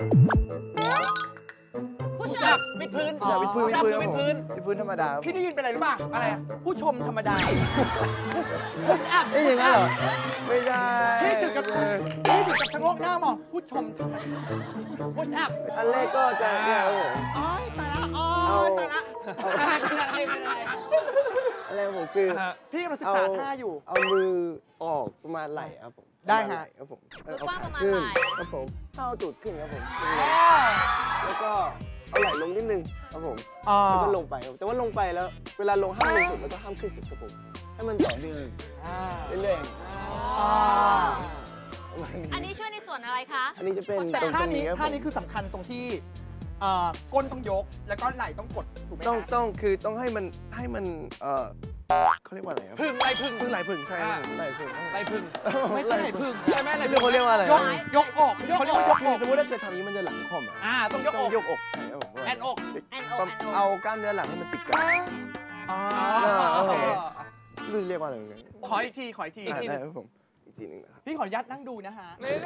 ผู้ชจัมบวิดพื้นอย่าวิดพื้นจับวิดวิดพื้พื้นนวิดพื้นธรรมดาครับพี่ได้ยินเป็นอะไรรู้ป่ะอะไรอะผู้ชมธรรมดาพุชอัพเอ้ยอย่างนั้นเหรอไม่ได้พี่ถึงกับพี่ถึงกับชะโงกหน้ามองผู้ชมธรรมดาพุชอัพอันแรกก็จะเนี่ยครับผมอ้อยตายละอ้อเอายตายละอะไรเป็นอะไรเป็นอะไรอันแรกผมคือพี่กำลังศึกษาท่าอยู่เอามือออกประมาณไหล่ครับผมได้ฮะครับผมมือกว้างประมาณขึ้นไหล่ครับผมเข้าตูดขึ้นครับผมแล้วก็เอาไหล่ลงนิดนึงครับผมอ่าแล้วก็ลงไปครับแต่ว่าลงไปแล้ว เวลาลงห้ามลงสุดแล้วก็ห้ามขึ้นสุดครับผมให้มันต่อเนื่องเรื่อยอ่าๆประมาณอันนี้ช่วยในส่วนอะไรคะอันนี้จะเป็นแต่ตรงท่าตรงนี้นี้ครับท่าผมนี้คือสำคัญตรงที่เอ่อก้นต้องยกแล้วก็ไหล่ต้องกดถูกไหมต้องฮะต้องคือต้องให้มันให้มันเออเขาเรียกว่าอะไรครับพึ่งไรพึ่งพึ่งไหล่พึ่งใช่ครับผมไหล่พึ่งไรพึ่งไม่ใช่ไหล่พึ่งใช่ไหมไรไม่รู้พึ่งเขาเรียกว่าอะไรยกยกอกเขาเรียกว่ายกคืออกสมมติถ้าเกิดทำอย่างนี้มันจะหลังคอมอ่ะอ่าต้องยกต้อองกยกอกใช่ครับผมแอนอกแอนอกแอนอกเอากล้ามเนื้อหลังให้มันติดกันอ๋อรู้เรียกว่าอะไรเหมือนกันขออีกทีขออีกทีอ่าได้ครับผมอีกทีหนึงนะครับพี่ขออนุญาตนั่งดูนะฮะไม่ได้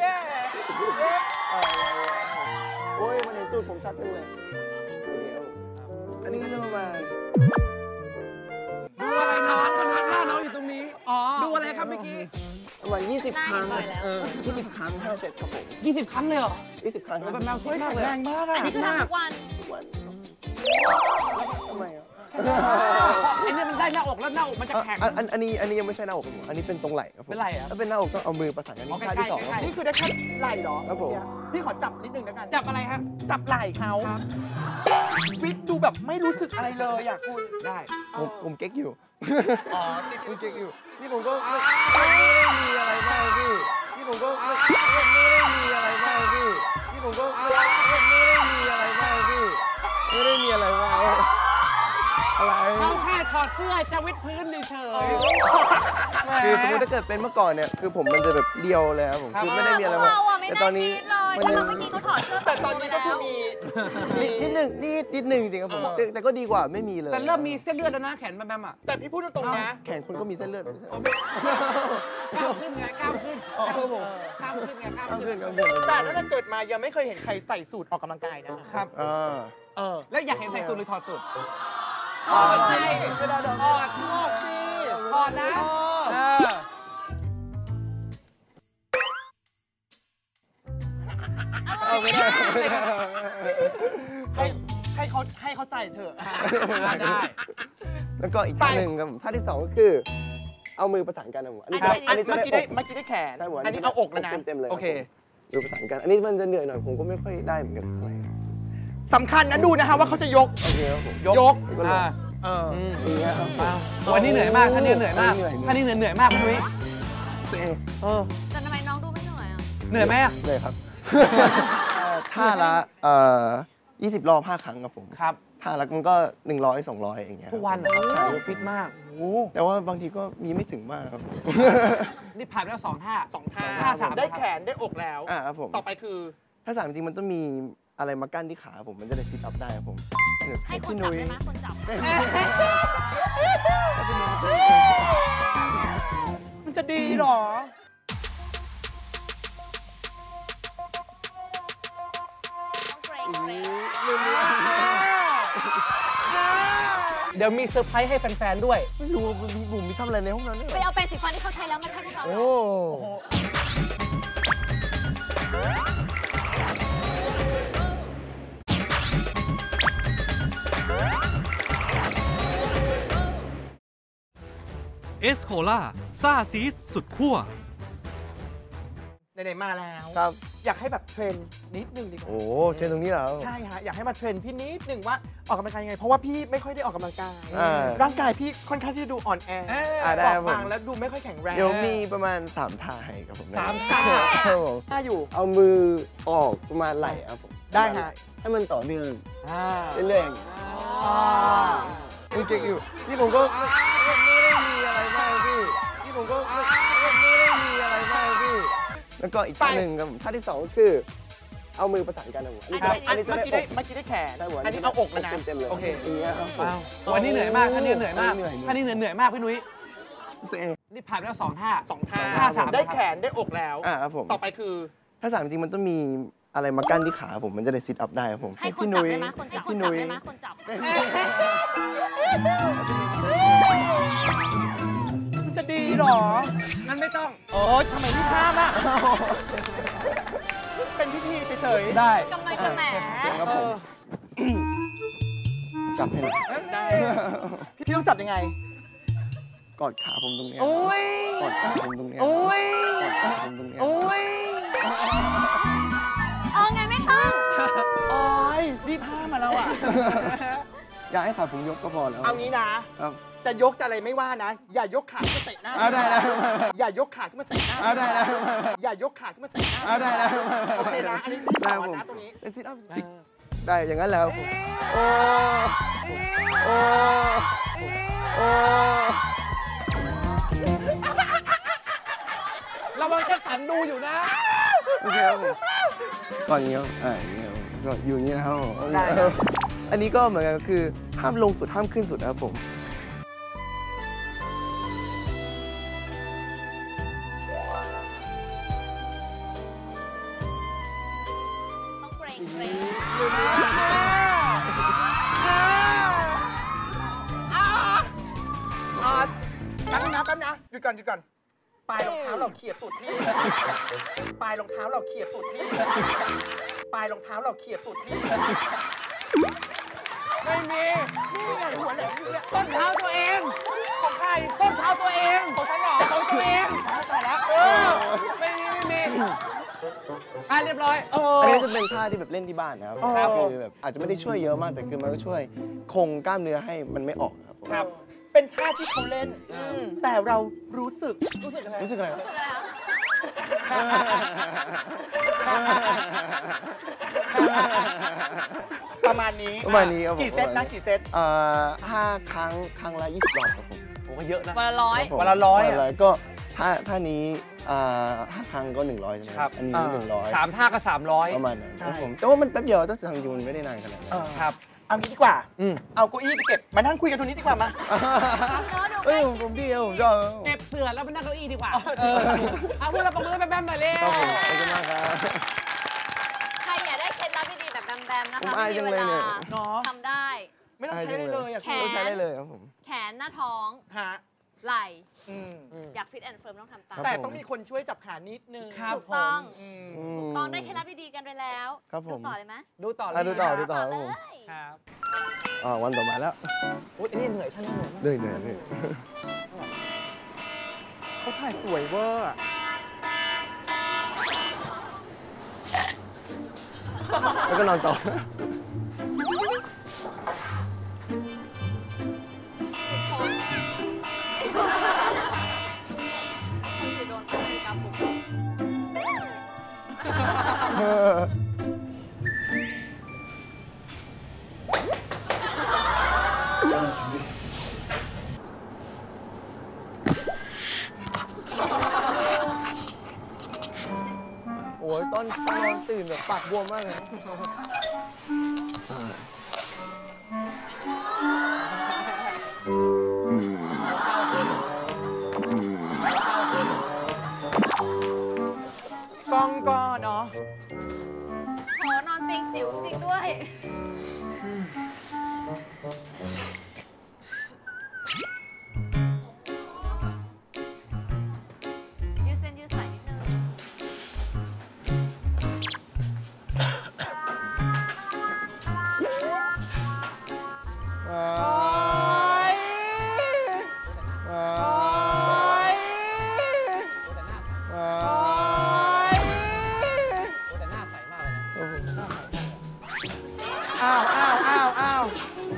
โอ้ยมันเห็นตูดผมชัดจังเลยโอเคครับอันนี้ก็จะประมาณดูอะไรน้องมันหน้าน้องอยู่ตรงนี้อ๋อดูอะไรครับเมื่อกี้ประมาณยี่สิบครั้งได้แล้วเออยี่สิบครั้งห้าเซตครับผมยี่สิบครั้งเลยเหรอยี่สิบครั้งโอ้ห้าเป็นเซแมตวฟิตมากเลยแรงมากอะอันนี้คือทำทุกวันทุกวันทำไมอ่ะไอ้เนี่ยมันได้หน้าอกแล้วหน้าอกมันจะแข็งอันอันอันนี้อันนี้ยังไม่ใช่หน้าอกครับผมอันนี้เป็นตรงไหล่ครับผมเป็นไหล่เหรอถ้าเป็นหน้าอกต้องเอามือประสานกันอ๋อท่าที่สองใกล้ๆนี่คือได้แค่ไหล่เหรอครับผมพี่ขอจับนิดนึงแล้วกันจับอะไรฮะจับไหล่เขาครับฟิตดูแบบไม่รู้สึกอะไรเลยอ่ะคุณได้ผมผมเก๊กอยู่อ๋อผมเก๊กอยู่นี่ผมก็ไม่ไม่ได้มีอะไรมากพี่นี่ผมก็ไม่ไม่ได้มีอะไรมากพี่นี่ผมก็ไม่ไม่ได้มีอะไรมากพี่ไม่ได้มีอะไรมากอะไรเขาแค่ถอดเสื้อจะวิดพื้นเฉยคือสมมติถ้าเกิดเป็นเมื่อก่อนเนี่ยคือผมมันจะแบบเรียวเลยครับผมคือไม่ได้มีอะไรมากเราอะไม่แต่ได้ตอนนี้คิดเลยมันถ้ายัเรางเมื่อกี้เขาถอดเสื้อแต่ตอนนี้ก็คือมีนิดนิดหนึ่งนิดนิดหนึ่งจริงครับผมแต่แต่ก็ดีกว่าไม่มีเลยแต่เริ่มมีเส้นเลือดแล้วนะแขนแบมๆอ่ะแต่พี่พูดตรงๆนะแขนคุณก็มีเส้นเลือดกล้ามขึ้นไงกล้ามขึ้นอ๋อครับผมกล้ามขึ้นไงกล้ามเอาขึ้ขึ้นนเอาขึ้นแต่ตั้งแต่เกิดมายังไม่เคยเห็นใครใส่สูตรออกกำลังกายนะครับอ่าเออแล้วอยากเห็นใส่สูทหรือถอดสูทถอดสิเวลาเดินถอดถอดสิถอดนะเออเอาไม่ได้ให้ให้เขาให้เขาใส่เถอะได้แล้วก็อีกท่าหนึ่งครับผมท่าที่สองก็คือ เอามือประสานกันนะผมอันนี้ครับอันนี้จะเมื่อได้กี้อได้กเมื่อกี้ได้แขนใช่ผมอันนี้เอาอกแล้วนะเต็มๆเลยโอเคมือประสานกัน อันนี้มันจะเหนื่อยหน่อยผมก็ไม่ค่อยได้เหมือนกันเท่าไหร่สำคัญนะดูนะคะว่าเขาจะยกโอเคครับผมยกก็ลงอ่าเอออย่างเงี้ยครับวันนี้เหนื่อยมากท่านนี้เหนื่อยมากเหนื่อยท่านนี้เหนื่อยเหนื่อยมากคุณนุ้ยเอ๊ะเออแต่ทำไมน้องดูไม่เหนื่อยอ่ะเหนื่อยไหมอะเหนื่อยครับ ท่าละเอ่อยี่สิบรอบห้าครั้งครับผมครับท่าละมันก็หนึ่งร้อยสองร้อยอย่างเงี้ยทุกวันเหรอใช่โอ้ฟิตมากแต่ว่าบางทีก็มีไม่ถึงมากครับนี่ผ่านไปแล้วสองท่าสองท่าท่าสามได้นะครับแขนได้อกแล้วอ่าครับผมต่อไปคือถ้าสามจริงมันต้องมีอะไรมากั้นที่ขาผมมันจะได้ซิทอัพได้ครับผมให้คนพี่จับนุ้ยได้ไหมคนจับมันจะดีเหรอต้องเกรงเกรงเดี๋ยวมีเซอร์ไพรส์ให้แฟนๆด้วยไม่รู้ว่ามีบุ๋มมีทำอะไรในห้องนั้นด้วยไปเอาแปรงสีฟันที่เขาใช้แล้วมาให้พวกเราโอ้เอสโคล่าซ่าซีสสุดขั้วไหนๆมาแล้วครับอยากให้แบบเทรนนิดนึงดีกว่าโอ้เชนตรงนี้เหรอใช่ฮะอยากให้มาเทรนพี่นิดนึงว่าออกกำลังกายยังไง เพราะว่าพี่ไม่ค่อยได้ออกกำลังกายอ่าร่างกายพี่ค่อนข้างที่จะดูอ่อนแออ่าได้บอครับบผมบางแล้วดูไม่ค่อยแข็งแรงเดี๋ยวมีประมาณสามท่าให้ครับผมสามท่าครับผมท่าอยู่เอามือออกประมาณไหล่ครับผมได้ฮะให้มันต่อเนื่องอ่าเรื่อยๆคุณเก่งอยู่นี่ผมก็ไม่ได้มีอะไรมากพี่นี่ผมก็ไม่ได้มีอะไรมากพี่แล้วก็อีกท่าหนึ่งครับผมท่าที่สองก็คือ เอามือประสานกันนะผมอันนี้ครับอันนี้จะเมื่อได้กี้อได้กเมื่อกี้ได้แขนได้หมดอันนี้เอาอกแล้วนะเต็มๆเลยโอเคอย่างเงี้ยครับผมวันนี้เหนื่อยมากท่านนี้เหนื่อยมากเหนื่อยท่านนี้เหนื่อยเหนื่อยมากพี่นุ้ยเซ่นี่ผ่านไปแล้วสองท่าสองท่าท่าสามได้แขนได้อกแล้วอ่าครับผมต่อไปคือถ้าสามจริงมันต้องมีอะไรมากั้นที่ขาผมมันจะได้ซิทอัพได้ครับผมให้คนพี่จับนุ้ยได้ไหมคนจับคนพี่จับนุ้ยได้ไหมคนจับมันจะดีเหรองั้นไม่ต้องโอ๊ยทำไมพี่ข้ามอ่ะ เป็นพิธีเฉยๆได้กำไรกระแหมเชิญครับผม จับให้หน่อยได้ พี่ที่ต้องจับยังไงกอดขาผมตรงเนี้ยโอ้ยกอดขาผมตรงเนี้ยโอ้ยกอดขาผมตรงเนี้ยโอ้ยเอาไงไม่ต้องโอ้ยรีบห้ามมาแล้วอ่ะอยากให้ขาผมยกก็พอแล้วเอางี้นะครับจะยกจะอะไรไม่ว่านะ อย่ายกขาขึ้นมาเตะหน้าอ่าได้ได้อย่ายกขาขึ้นมาเตะหน้าอ่าได้ได้อย่ายกขาขึ้นมาเตะหน้าอ่าได้ได้โอเคนะ อันนี้พี่ได้สอนผมนะตรงนี้เป็นซิทอัพจริงได้อย่างนั้นแล้วผมโอ้โอ้โอ้ระวังจะสันดูอยู่นะโอเคครับผมก่อนอย่างนี้ครับอ่าอย่างนี้ครับผมก็อยู่อย่างนี้นะครับผมได้ครับอันนี้ก็เหมือนกันคือห้ามลงสุดห้ามขึ้นสุดนะครับผมก่อนหยุดก่อนปลายรองเท้าเราเขี่ยตูดพี่ปลายรองเท้าเราเขี่ยตูดพี่ปลายรองเท้าเราเขี่ยตูดพี่ไม่มีนี่ไงหัวแหลมอยู่เนี่ยต้นเท้าตัวเองของใครต้นเท้าตัวเองของฉันเหรอของตัวเองตายแล้วเออไม่มีไม่มีอ่ะเรียบร้อยอันนี้จะเป็นท่าที่แบบเล่นที่บ้านนะครับคือแบบอาจจะไม่ได้ช่วยเยอะมากแต่คือมันก็ช่วยคงกล้ามเนื้อให้มันไม่ออกครับครับเป็นท่าที่เขาเล่นแต่เรารู้สึกรู้สึกอะไรรู้สึกอะไรครับประมาณนี้ประมาณนี้ครับกี่เซตนะกี่เซตเอ่อห้าครั้งครั้งละยี่สิบรอบครับผมโอ้ก็เยอะนะวันละร้อยวันละร้อยก็ท่าท่านี้อ่าห้าครั้งก็หนึ่งร้อยใช่ไหมครับอันนี้หนึ่งร้อยสามท่าก็สามร้อยประมาณนั้นครับผมแต่ว่ามันแป๊บเดียวถ้าทางยูนไม่ได้นานขนาดนั้นครับเอางี้ดีกว่าเอาเก้าอี้ไปเก็บมานั่งคุยกันตรงนี้ดีกว่ามาเอ้ยผมดีผมชอบเก็บเสื่อแล้วไปนั่งเก้าอี้ดีกว่าเอาพวกเราประมือแบมๆมาเร็วขอบคุณมากครับใครอยากได้เคล็ดลับดีๆแบบแบมๆนะคะไม่มีเวลาทำได้ไม่ต้องใช้ได้เลยแขนใช้ได้เลยครับผมแขนหน้าท้องไหล่อยากฟิตแอนด์เฟิร์มต้องทำตามแต่ต้องมีคนช่วยจับขานิดนึงถูกต้องถูกต้องได้เคล็ดลับดีๆกันไปแล้วดูต่อเลยไหมดูต่อเลยดูต่อดูต่อเลยครับอ๋อวันต่อมาแล้วโอ้ยนี่เหนื่อยท่านเหนื่อยเหนื่อยเหนื่อยเขาถ่ายสวยเวอร์แล้วก็นอนต่อโอ้ยตอนตอนตื่นแบบปากบวมมากเลยกองก่อนเนาะโหนอนเตียงจิ๋วจริงด้วยยืดเส้นยืดสายนิดนึงอ้าวอ้าวอ้าวอ้าว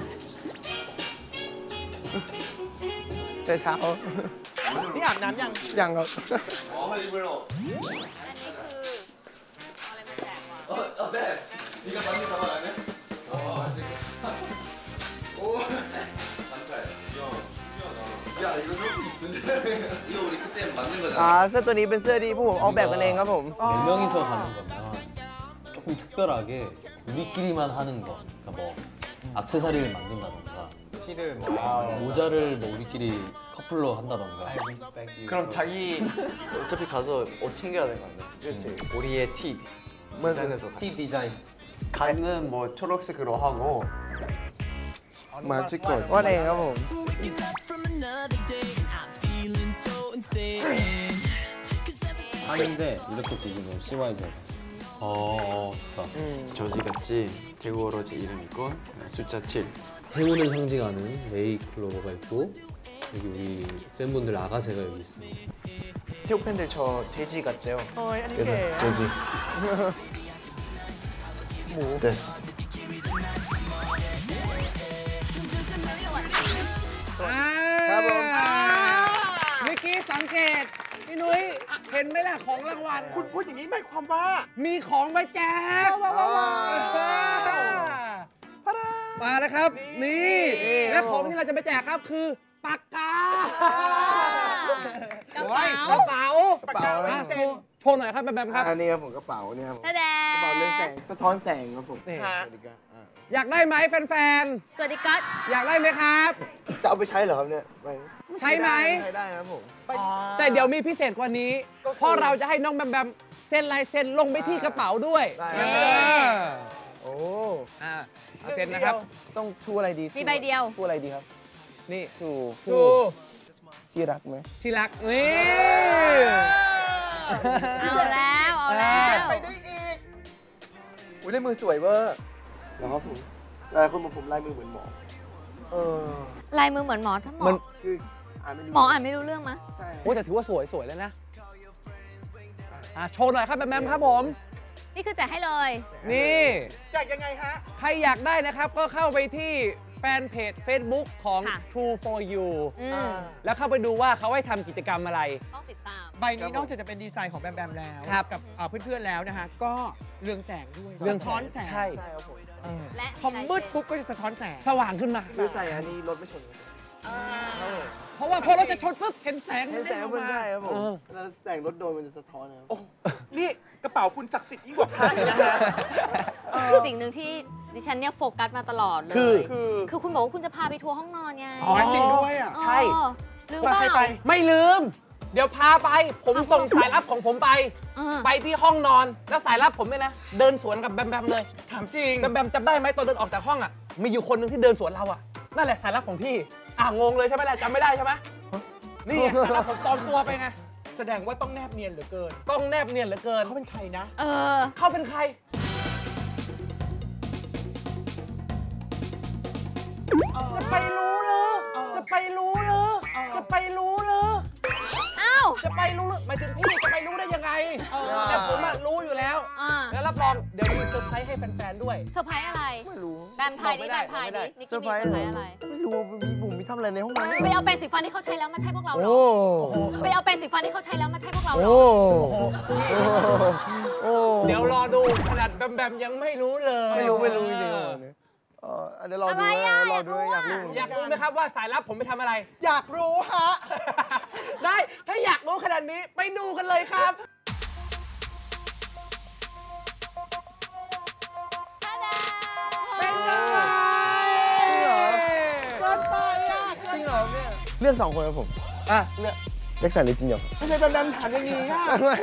แต่เช้านี่อาบน้ำยังยังครับอ๋อไม่ได้เบลล์อันนี้คือเอาอะไรมาแจกวะเออเออได้นี่ก็ตอนนี้ทำอะไรเนี่ยโอ้จริงโอ้맞아요 야 이거 너무 이쁜데 이거 우리 그때 만든 거잖아 อ่าเสื้อตัวนี้เป็นเสื้อที่พวกผมออกแบบกันเองครับผม 네 명이서 가는 거면 조금 특별하게 우리끼리만 하는 거 그러니까 뭐 액세서리를 만든다던가 모자를 뭐 우리끼리 커플로 한다던가 그럼 자기 어차피 가서 옷 챙겨야 되는 건데 그렇지 우리의 티 디자인에서 티 디자인 간은 뭐 초록색으로 하고 มาชิกดว่าเองครับผม 하는데 이렇게 되기는 씨와이즈 어, 어 좋다 음. 저지같이 대구어로 제 이름 있고 숫자 칠 행운을 상징하는 네이클로버가 있고 여기 우리 팬분들 아가새가 여기 있습니다 태국 팬들 저 돼지 같대요 어이 아니 그래서 돼지 뭐 됐어 ครับผมเมื่อกี้สังเกตพี่นุ้ยเห็นไหมล่ะของรางวัลคุณพูดอย่างนี้หมายความว่ามีของมาแจกมาแล้วครับนี่และของที่เราจะไปแจกครับคือปากกากระเป๋ากระเป๋ากระเป๋าโชว์หน่อยครับแบมครับอันนี้ครับผมกระเป๋าเนี่ยครับกระเป๋าเรืองแสงสะท้อนแสงครับผมอยากได้ไหมแฟนๆสวัสดีครับอยากได้ไหมครับจะเอาไปใช้เหรอครับเนี่ยใช้ไหมใช้ได้นะผมแต่เดี๋ยวมีพิเศษกว่านี้เพราะเราจะให้น้องแบมแบมเซ็นลายเซ็นลงไปที่กระเป๋าด้วยโอ้อ่าเอาเซ็นนะครับต้องทูอะไรดีมีใบเดียวทูอะไรดีครับนี่ทูทูทีที่รักไหมที่รักนี่เอาแล้วเอาแล้วไปได้อีกอุ้ยลายมือสวยเวอร์นะครับผมหลายคนบอกผมลายมือเหมือนหมอเออลายมือเหมือนหมอถ้าหมอมันคืออ่านไม่รู้หมออ่านไม่รู้เรื่องมะใช่โอ้แต่ถือว่าสวยสวยแล้วนะอ่ะโชว์หน่อยครับแบมแบมครับผมนี่คือแจกให้เลยนี่แจกยังไงฮะใครอยากได้นะครับก็เข้าไปที่แฟนเพจ Facebook ของค่ะ True for You อืมแล้วเข้าไปดูว่าเขาให้ทำกิจกรรมอะไรต้องติดตามใบนี้นอกจากจะเป็นดีไซน์ของแบมแบมแล้วครับกับเอ่อเพื่อนๆแล้วนะฮะ ก็เรืองแสงด้วยเรืองสะท้อนแสงใช่ใช่ครับผมเออและพอมืดปุ๊บก็จะสะท้อนแสงสว่างขึ้นมาคือใส่อันนี้รถไม่ชนเพราะว่าพอเราจะชนปุ๊บเห็นแสงให้แสงมันใช่ครับผมเออแล้วแสงรถโดนมันจะสะท้อนนะครับนี่กระเป๋าคุณศักดิ์สิทธิ์ยิ่งกว่าพระอีกนะฮะสิ่งหนึ่งที่ดิฉันเนี่ยโฟกัสมาตลอดเลยคือคือคือคุณบอกว่าคุณจะพาไปทัวร์ห้องนอนไงอ๋อจริงด้วยอ่ะเออใช่ลืมว่าเปใครล่าไปไม่ลืม เดี๋ยวพาไป ผมส่งสายลับของผมไปเออไปที่ห้องนอน แล้วสายลับผมเนี่ยนะ เดินสวนกับแบมแบมเลยถามจริงแบมแบมจำได้ไหมตอนเดินออกจากห้องอ่ะ มีอยู่คนหนึ่งที่เดินสวนเราอ่ะ นั่นแหละสายลับของพี่ อ่างงเลยใช่ไหมล่ะจำไม่ได้ใช่ไหมนี่ไงสายลับผมปลอมตัวไปไงแสดงว่าต้องแนบเนียนเหลือเกินต้องแนบเนียนเหลือเกินเขาเป็นใครนะเออเขาเป็นใคร จะไปรู้เหรอ จะไปรู้เหรอ จะไปรู้เหรออ้าวจะไปรู้เหรอหมายถึงพี่จะไปรู้ได้ยังไง แต่ผมอะรู้อยู่แล้วอ่าแล้วรับรองเดี๋ยวมีเซอร์ไพรส์ให้แฟนๆด้วยเซอร์ไพรส์อะไรไม่รู้แบมไทยบอกไม่นี่ได้แบมไทยบอกไม่ได้นี่นิกกี้มีเซอร์ไพรส์อะไรไม่รู้มีผมมีทำอะไรในห้องน้ำไปเอาแปรงสีฟันที่เขาใช้แล้วมาให้พวกเราเหรโอ้อไปเอาแปรงสีฟันที่เขาใช้แล้วมาให้พวกเราเหรโอ้อโอ้เดี๋ยวรอดูขนาดแบมแบมยังไม่รู้เลยไม่รู้ไม่รู้จริงๆครับผมเนี่ยเออเดี๋ยวรอดูนะรอดูนะอยากรู้อยากรู้ไหมครับว่าสายลับผมไปทำอะไรอยากรู้ฮะได้ ถ้าอยากรู้ขนาดนี้ไปดูกันเลยครับ เป็นยังไงเกินไปอ่ะจริงเหรอเนี่ยเลือกสองคนครับผมอ่ะเลือกแจ็คสันหรือจินยองทำไมแบมแบมถามอย่างนี้อ่ะ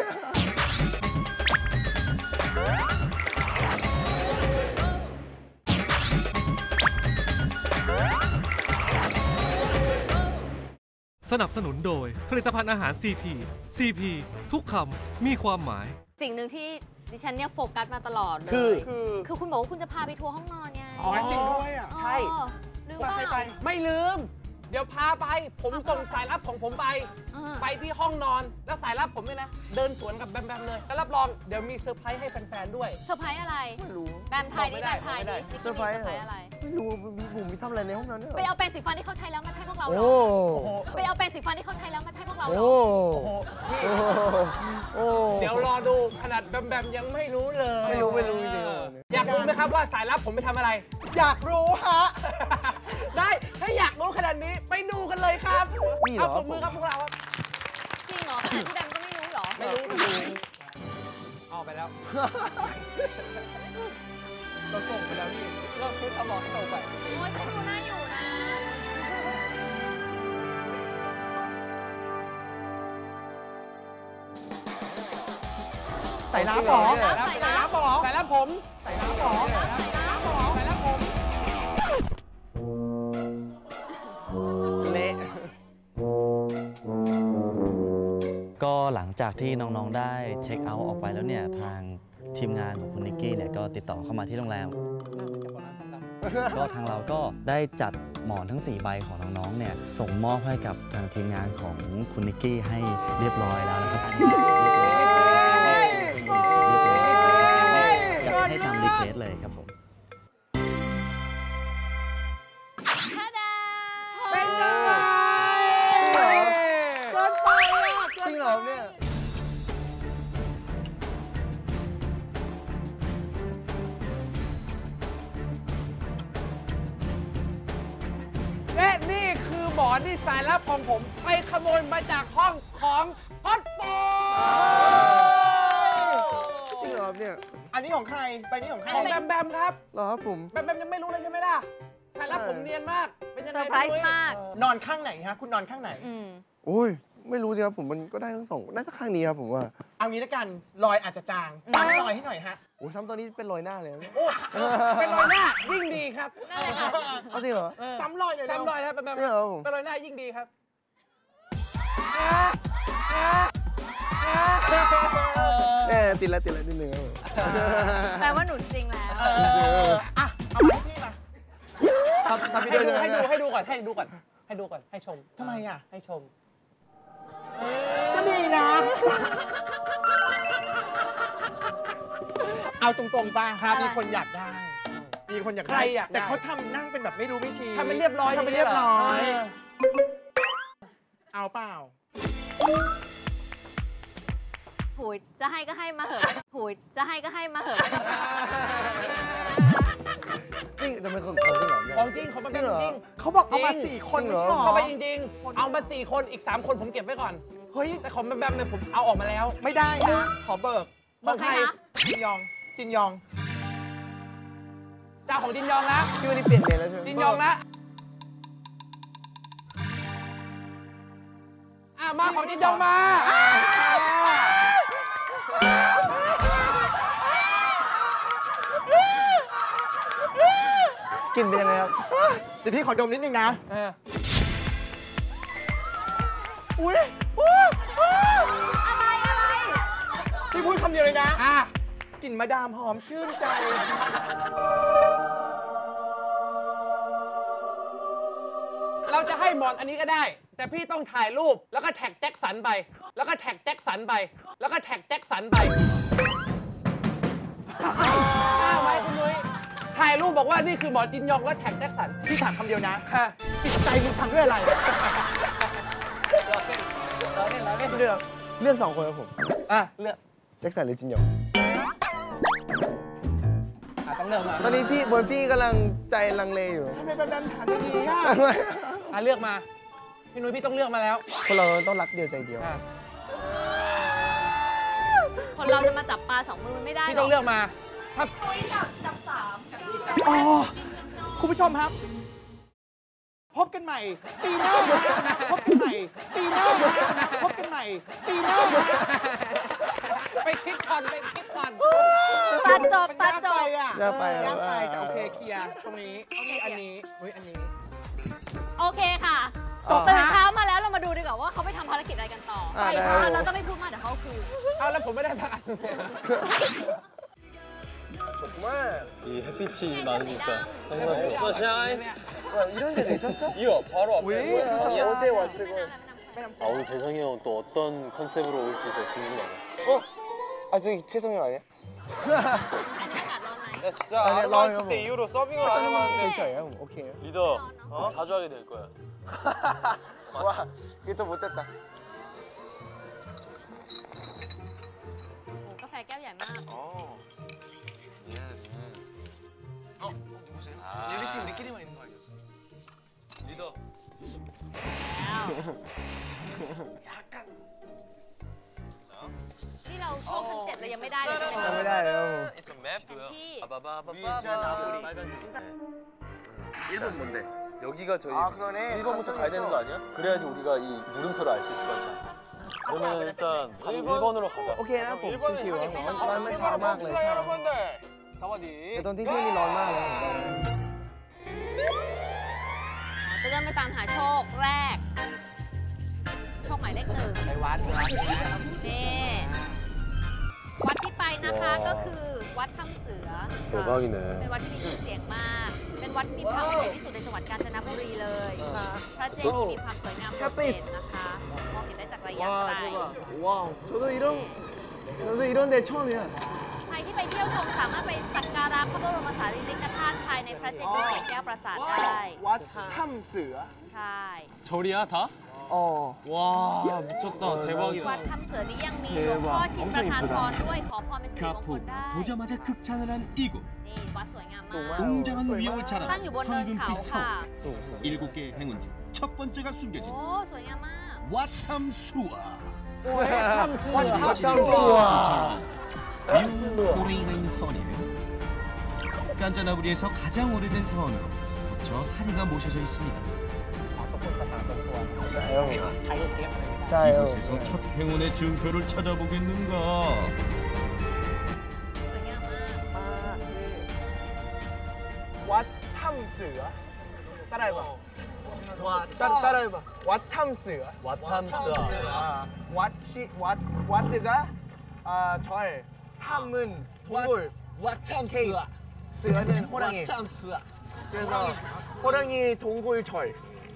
สนับสนุนโดยผลิตภัณฑ์อาหาร ซี พี ซี พี ทุกคำมีความหมายสิ่งหนึ่งที่ดิฉันเนี่ยโฟกัสมาตลอดเลยคือคือคือคุณบอกว่าคุณจะพาไปทัวร์ห้องนอนไงอ๋อจริงด้วยอ่ะเออใช่ลืมว่าเปใครล่าไปไม่ลืม เดี๋ยวพาไป ผมส่งสายลับของผมไปเออไปที่ห้องนอน แล้วสายลับผมเนี่ยนะ เดินสวนกับแบมแบมเลย แล้วรับรองเดี๋ยวมีเซอร์ไพรส์ให้แฟนๆด้วยเซอร์ไพรส์อะไรไม่รู้แบมไทยนี่บอกไม่ได้แบมไทยบอกไม่ได้นี่นิกเซอกี้ร์มีไพรเซส์อร์ไพรส์อะไรไม่รู้มีผมมีทำอะไรในห้องน้ำด้วยไปเอาแปรงสีฟันที่เขาใช้แล้วมาให้พวกเราเหรโอ้อไปเอาแปรงสีฟันที่เขาใช้แล้วมาให้พวกเราเหรโอ้อโอ้โหพี่โอ้เดี๋ยวรอดูขนาดแบมแบมยังไม่รู้เลยไม่รู้ไม่รู้จริงๆครับอยากรู้ไหมครับว่าสายลับผมไปทำอะไรอยากรู้ฮะได้ ถ้าอยากรู้ขนาดนี้ไปดูกันเลยครับมีเหรอเอาปรบมือครับพวกเราครับจริงเหรอขนาดที่แบมก็ไม่รู้เหรอไม่รู้ไม่รู้เอาไปแล้วเราส่งไปแล้วนี่เราคือเขาบอกให้เราไปโอ้ยเขาดูน่าอยู่นะใส่น้ำหรอใส่น้ำใส่น้ำหรอสายลับผมใส่น้ำหรอสายลับผมเละก็หลังจากที่น้องๆได้เช็คเอาท์ออกไปแล้วเนี่ยทางทีมงานของคุณนิกกี้เนี่ยก็ติดต่อเข้ามาที่โรงแรม ก็ทางเราก็ได้จัดหมอนทั้งสี่ใบของน้องๆเนี่ยส่งมอบให้กับทางทีมงานของคุณนิกกี้ให้เรียบร้อยแล้วนะครับจัดให้ตามรีเควสเลยครับผมท่าดาเป็นยังไงเกินไปอ่ะจริงเหรอเนี่ยและนี่คือหมอนที่สายลับของผมไปขโมยมาจากห้องของฮอตโฟจริงเหรอเนี่ยอันนี้ของใคร ใบนี้ของใครของแบมแบมครับเหรอครับผมแบมแบมยังไม่รู้เลยใช่ไหมล่ะสายลับผมเนียนมาก เป็นยังเซไงอร์ไพรส์มากนอนข้างไหนฮะ คุณนอนข้างไหนอืมโอ้ยไม่รู้สิครับผมมันก็ได้ทั้งสองน่าจะข้างนี้ครับผมว่าเอางี้แล้วกัน รอยอาจจะจางซ้ำรอยให้หน่อยฮะโอ้ยซ้ำตอนนี้เป็นรอยหน้าเลยเนี่ยโอ้เป็นรอยหน้ายิ่งดีครับนั่นแหละค่ะเอาจริงเหรอซ้ำรอยเลยซ้ำรอยแล้วแบมแบมจริงเหรอผมเป็นรอยหน้ายิ่งดีครับเน่ติดละติดละนิดนึงครับผมแปลว่าหนุนจริงแล้วเอออ่ะเอาไว้พี่มาซับซับพี่ให้ด้วยดูใช่ไหมให้ดูให้ดูก่อนให้ดูก่อนให้ดูก่อนให้ชมทำไมอ่ะให้ชมก็ดีนะ เอาตรงๆป่ะครับมีคนอยากได้ มีคนอยากได้ใครอยากได้แต่เขาทำนั่งเป็นแบบไม่รู้ไม่ชี้ทำเป็นเรียบร้อยทำเป็นเรียบร้อยเออเอาเปล่าหูยจะให้ก็ให้มาเหอะหูยจะให้ก็ให้มาเหอะจริงจะเป็นคนคนที่ไหนเนี่ยของจริงของมันเป็นจริงเขาบอกเอามาจริงสี่คนจริงเหรอไม่ใช่หรอเข้าไปจริงๆ เอามาสี่คนอีกสามคนผมเก็บไว้ก่อนเฮ้ยแต่ของแบมแบมเนี่ยผมเอาออกมาแล้วไม่ได้นะ ขอเบิกเบิกใครคะจินยอง จินยองเจ้าของจินยองนะพี่วันนี้เปลี่ยนเมนแล้วใช่ไหมจินยองนะอ่ะมาของจินยองมากลิ่นเป็นยังไงครับเดี๋ยวพี่ขอดมนิดนึงนะเอออุ้ยอุ๊ยอุ๊ยอะไรอะไรพี่พูดคำเดียวเลยนะอ่ะกลิ่นมาดามหอมชื่นใจเราจะให้หมอนอันนี้ก็ได้ แต่พี่ต้องถ่ายรูปแล้วก็แท็กแจ็คสันไป แล้วก็แท็กแจ็คสันไป แล้วก็แท็กแจ็คสันไปกล้าไหมคุณนุ้ยถ่ายรูปบอกว่านี่คือหมอนจินยองแล้วแท็กแจ็คสันพี่ถามคำเดียวนะค่ะจิตใจมึงทำด้วยอะไรเราเล่นเราเล่นเราเล่นเลือกเลือกสองคนครับผมอ่ะเลือกแจ็คสันหรือจินยองอ่ะต้องเลือกมาตอนนี้พี่บนพี่กำลังใจลังเลอยู่ทำไมแบบนั้นถามอย่างนี้อ่ะอ่ะเลือกมา พี่นุ้ยพี่ต้องเลือกมาแล้วคนเราต้องรักเดียวใจเดียวอ่ะคนเราจะมาจับปลาสองมือมันไม่ได้พี่หรต้ออก งเลือกมาถ้าอ๋อ คุณผู้ชมครับ พบกันใหม่ ปีหน้า พบกันใหม่ ปีหน้า พบกันใหม่ ปีหน้าไปคิดก่อนไปคิดก่อนตัดจบมันตัดยากจไปบอ่ะยากไปเออยากไปอ่าแต่โอเคเคลียร์ตรงนี้นี่อันนี้เฮ้ยอันนี้โอเคค่ะอ่าตื่นเช้ามาแล้วเรามาดูดีกว่าว่าเขาไปทำภารกิจอะไรกันต่ออ่าไปได้ค่ะเราต้องไม่พูดมากเดี๋ยวเขาคือเอาแล้วผมไม่ได้สักอัน 이 햇빛이 많으니까 선글라스. 선샤인. 와 이런 데도 있었어? 이거 바로 앞에. 뭐야? 어제 왔을 걸. 아 오늘 재성이 형 또 어떤 컨셉으로 올지 더 궁금하다. 어? 아 저기 태성이 형 아니야? 나 진짜 아니, 아르바이트 러요, 때 뭐. 이후로 서빙을 안 해봤는데 괜찮아요? 오케이. 리더 어? 자주 하게 될 거야. 와 이게 또 못됐다. กาแฟแก้วใหญ่มาก 어. 예스. 어? 누구세요? 우리 팀 우리끼리만 있는 거 아니었어? 리더. 약간. นี่เราช่วงขั้นเจ็ดเรายังไม่ได้เลยใช่ไหมยังไม่ได้เลยครับผม It's a map. 이. 아바바바바바. 빨간색. 일본 뭔데? 여기가 저희 아, 그러네. 일본부터 가야 되는 거 아니야? 그래야지 우리가 이 물음표를 알 수 있을 것 같아. 그러면 일단 일본으로 가자. โอเคนะผม 일본은 ชิวๆ 형이 ร้อนร้อนไม่ช้ามากเลย 봅시다 여러분들. สวัสดีแต่ตอนที่ที่นี่ร้อนมากเลยจะเริ่มไปตามหาโชคแรก โชคหมายเลขหนึ่งไปวัดวัดนี่วัดที่ไปนะคะก็คือวัดถ้ำเสือ 대박이네. เป็นวัดที่มีชื่อเสียงมาก เป็นวัดที่มีพระใหญ่ที่สุดในจังหวัดกาญจนบุรีเลยพระเจดีย์มีความสวยงามโดดเด่นนะคะมองเห็นได้จากระยะ 와 ไกล 대박. 와 저도 이런 저도 이런 데 처음이야. ใครที่ไปเที่ยวชมสามารถไปสักการะพระบรมสารีริกธาตุภายในพระเจดีย์เกศแก้วปราสาทได้วัดถ้ำเสือใช่ 절이야 다? 어. 와 미쳤다 대박이다. วัดถ้ำเสือนี้ยังมีหลวงพ่อชินประทานพรด้วยขอพรเป็นสิริมงคลได้ 가포가 보자마자 극찬을 한 이곳. นี่วัดสวยงามมาก 웅장한 위협을 ตั้งอยู่บ 자랑하는 นเนินเขา 황금빛 ค่ะ 성. 일곱 개의 행운 중 첫 번째가 숨겨진 โอ้สวยงามมาก 와탐수와. วัดถ้ำเสือ 귀여운 호랭이가 있는 사원이에요. 깐짜나부리에서 가장 오래된 사원으로 부처 사리가 모셔져 있습니다. ใช่ครับ 이곳에서 첫 행운의 증표를 찾아보겠는가? สวยงามมากวัดถ้ำเสือ 따라해봐. 따, 따라해봐. 왓탐스야. 왓탐스. 아, 왓시 왓 왓드가 아, 절, 탐은 동물. 왓탐스. 스는 호랑이. 왓탐스. 그래서 호랑이 동굴 절.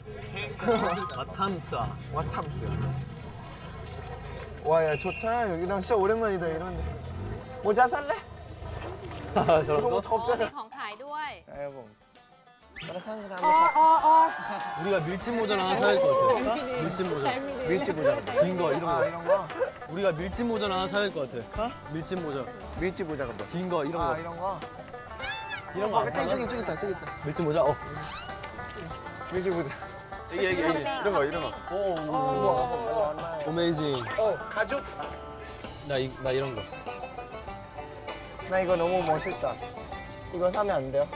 왓탐스. 왓탐스. 와, 야 좋다. 여기랑 진짜 오랜만이다 이런데. 모자 살래? 저런 거? มีของขายด้วย 네, 뭐. 우리가 밀짚 모자나 하나 사야 될 것 같아. 밀짚 모자. 밀짚 모자. 긴 거 이런 거. 아, 이런 거. 우리가 밀짚 모자나 하나 사야 될 것 같아. 어? 밀짚 모자. 밀짚 모자가 뭐? 긴 거 이런 거. 아, 이런 거. 이런 거 안 저기 사나? 저기 저기 있다 저기 있다. 밀짚 모자. 어. 밀짚 모자. 여기 여기 여기. 이런 거 이런 거. 오. 어메이징. 어, 가죽. 나, 이, 나 이런 거. 나 이거 너무 멋있다. 이거 사면 안 돼요?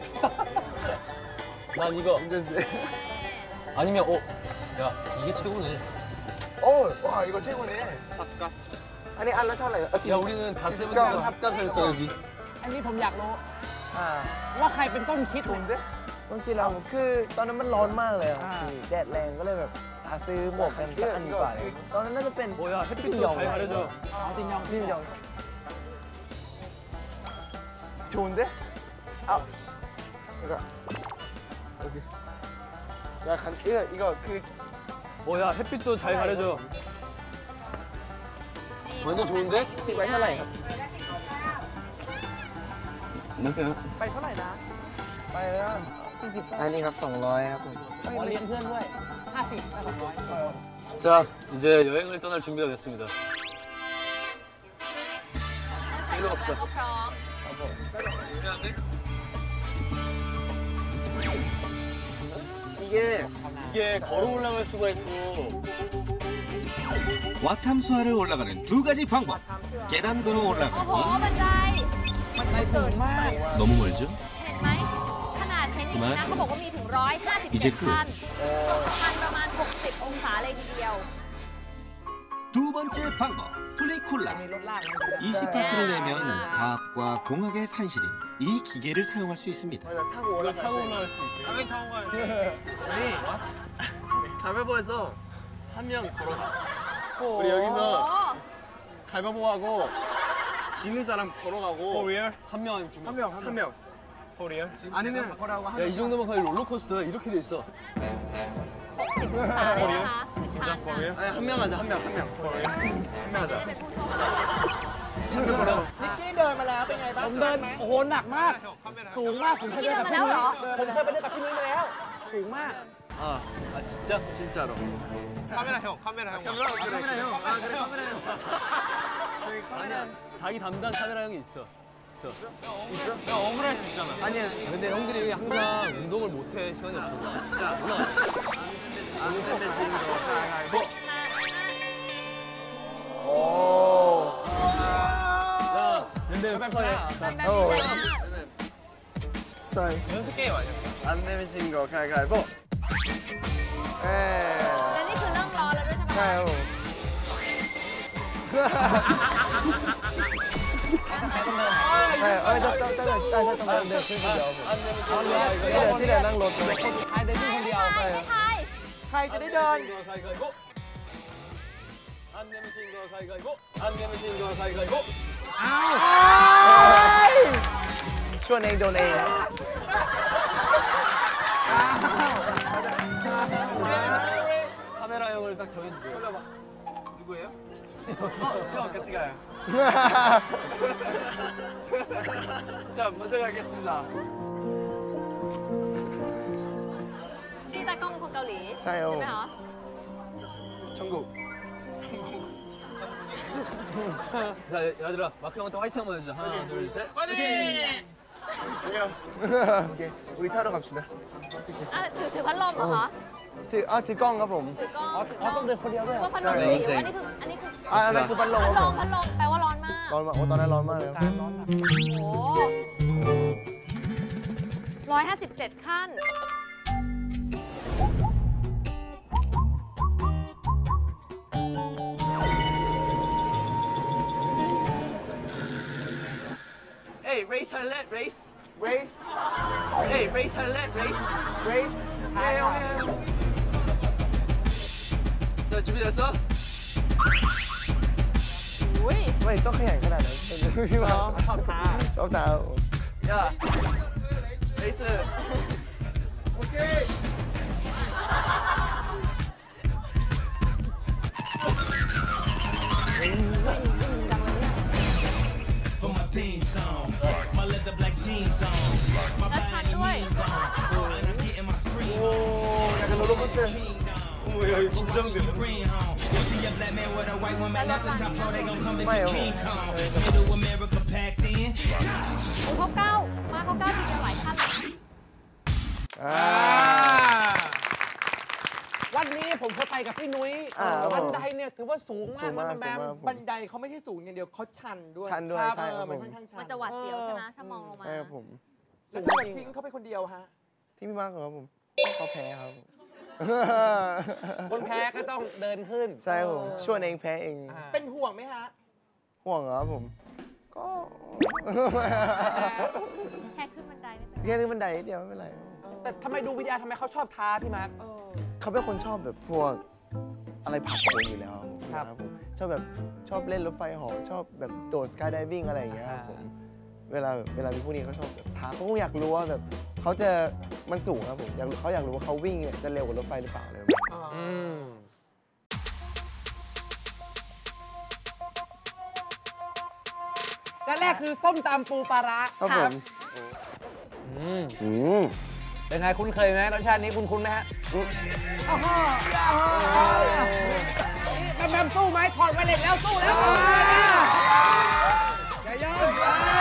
난 이거. 괜찮지? 아니면 어. 야 이게 최고네. 어, 와 이거 최고네. 삽가스. 아니 알라 탈라요. 야 우리는 다 쓰면 삽가스를 써야지. อันนี้ผมอยากรู้อ่าว่าใครเป็นต้นคิด 좋은데? ต้นคิดเราคือตอนนั้นมันร้อนมากเลยอ่ะแดดแรงก็เลยแบบหาซื้อหมวกกันสักอันดีกว่าเลยตอนนั้นน่าจะเป็น 뭐야 햇빛도 잘 가려져. เอาจริงยอง 민정. 좋은데? 아, 이거 여기. 야, 간, 이거 이거 그 뭐야 햇빛도 잘 가려져. 완전 좋은데? 이거 털라요. ไปเท่าไหร่นะไปแล้วอันนี้ครับสองร้อยครับผมขอเลี้ยงเพื่อนด้วยห้าสิบกับสองร้อย 자 이제 여행을 떠날 준비가 됐습니다. 일로 갑시다. ก็พร้อม 이게 이게 걸어 올라갈 수가 있고 와탐수하를 올라가는 두 가지 방법. 계단 걸어 โอ้โห 올라가기. บันไดมันไดสูงมาก 너무 멀죠? เห็นไหมขนาดเทนนิสนะเขาบอกว่ามีถึงร้อยห้าสิบ 이제 เจ็ด 끝. ขั้นชันประมาณหกสิบองศาเลยทีเดียว 두 번째 방법. 플리쿨라. มีรถลากนะ 이십 파트를 내면 과학과 공학의 산실인 이 기계를 사용할 수 있습니다. 맞아 타고 올라갈 수 있어. 수 있게. 당연히 타고 가야 돼. 우리 가위바위보에서 한 명 걸어가. 우리 โอ้ 여기서 가위바위보하고 지는 사람 걸어가고. For 한 명 아니면 두 명. 한 명, 한 명. For real? 아니면 걸어가고 한 명. 야 이 정도면 거의 롤러코스터야. 이렇게 돼 있어. หกสิบองศาเลยนะคะคือชัน For นะ real? 아니 한 명 하자, 한 명, 한 명. For real? 한 명 하자. เป็นผู้โชคดี 한 명 걸어. นิกกี้เดินมาแล้วเป็นไงบ้างผมเดินโอ้โหหนักมาก สูงมากผมเคยเดินกับพี่นุ้ยผมเคยไปเดินกับพี่นุ้ยมาแล้ว สูงมาก 아, 아 진짜? 진짜로. 카메라 형, 카메라 형. 카메라, 아, 카메라 형. 아 그래 카메라 형. 저기 카메라 아니야. 자기 담당 카메라 형이 있어. 있어. 있어? 야 억울할 수 있잖아. 아니야. 근데 형들이 항상 운동을 못해. 시간이 없어. 자, 안 흔들리는 거 가위바위보. 오. 자, 연대 축하해. 자, 어. 자, 연습 게임 아니었어? 안 내면 진 거 가위바위보. 에. และนี่คือเริ่มร้อนแล้วด้วยใช่ไหม 가요. 네, 아, 나, 나, 나, 나, 나, 나, 나, 네, 그거죠. 안 내면 아, 진거 네, 가위가위보. 네, 네, 랑 로또. คนสุดท้ายเดินที่คนเดียวใครใครใครจะได้เดิน 가위가위보. 안 내면 진거 가위가위보. 안 내면 진거 가위가위보. อ้าวชวนเองโดนเอง 카메라 형을 딱 정해주세요. 누구예요? 형 같이 가요. 자, 먼저 가겠습니다. ที่ตากล้องเป็นคนเกาหลีใช่ครับไหมคะ 천국. 자, 얘들아, 마크 형한테 화이팅 한번 해주자. 하나, 둘, 셋. 안녕. 이제 우리 타러 갑시다. อ่ะถือถือพัดลมเหรอคะถืออ่ะถือกล้องครับผมถือกล้องถือกล้อ๋อองต้องเดินคนเดียวด้วยถือว่าพัดลมสีอยู่อันนี้คืออันนี้คืออ่ะอันนั้นคือพัดลมพัดคลรับผม มพัดลมแปลว่าร้อนมากร้อนมากโอ้ตอนนั้นร้อนมากเลยการร้อนหนักโอ้ร้อยห้าสิบเจ็ดขั้นเอ้ย race ทันเล่ race race เฮ้ย race Thailand race race ไทยเจอจุดเดือดซะอุ้ยไม่ต้องขยันขนาดนั้นพี่ว่าชอบท้าชอบท้าย่า race โอเคแล้วทันด้วยโอ้อยากจะรู้ลูกมันเต้นโอ้ย긴장돼 ไม่หรอเขาเก้ามาเขาเก้าทีเดียวหลายขั้นเลยวันนี้ผมเคยไปกับพี่นุ้ยบันไดเนี่ยถือว่าสูงมากนะแบมบันไดเขาไม่ใช่สูงอย่างเดียวเขาชันด้วยชันด้วยใช่ครับผมมันจะหวาดเสียวใช่ไหมถ้ามองลงมาใช่ครับผมแล้วถ้าทิ้งเขาไปคนเดียวฮะทิ้งไม่มากครับผมเขาแพ้ครับคนแพ้ก็ต้องเดินขึ้นใช่ผมช่วยเองแพ้เองเป็นห่วงไหมฮะห่วงครับผมก็แค่ขึ้นบันไดไม่เป็นไรแค่ขึ้นบันไดเดียวไม่เป็นไรแต่ทำไมดูวิดีโอทำไมเขาชอบท้าพี่มาร์คเขาเป็นคนชอบแบบพวกอะไรผัดโผล่อยู่แล้วครับผมชอบแบบชอบเล่นรถไฟเหาะชอบแบบโดดสกายไดวิ่งอะไรอย่างเงี้ยครับผมเวลาเวลามีพวกนี้เขาชอบแบบท้าเขาอยากรู้ว่าแบบเขาจะมันสูงครับผมอยากเขาอยากรู้ว่าเขาวิ่งเนี่ยจะเร็วกว่ารถไฟหรือเปล่าเลยและแรกคือส้มตำปูปลาร้าครับผมเป็นไงคุ้นเคยไหมรสชาตินี้คุ้นคุ้นไหมฮะแบมแบมสู้ไหมถอดไวเลสแล้วสู้แล้วอย่ายอม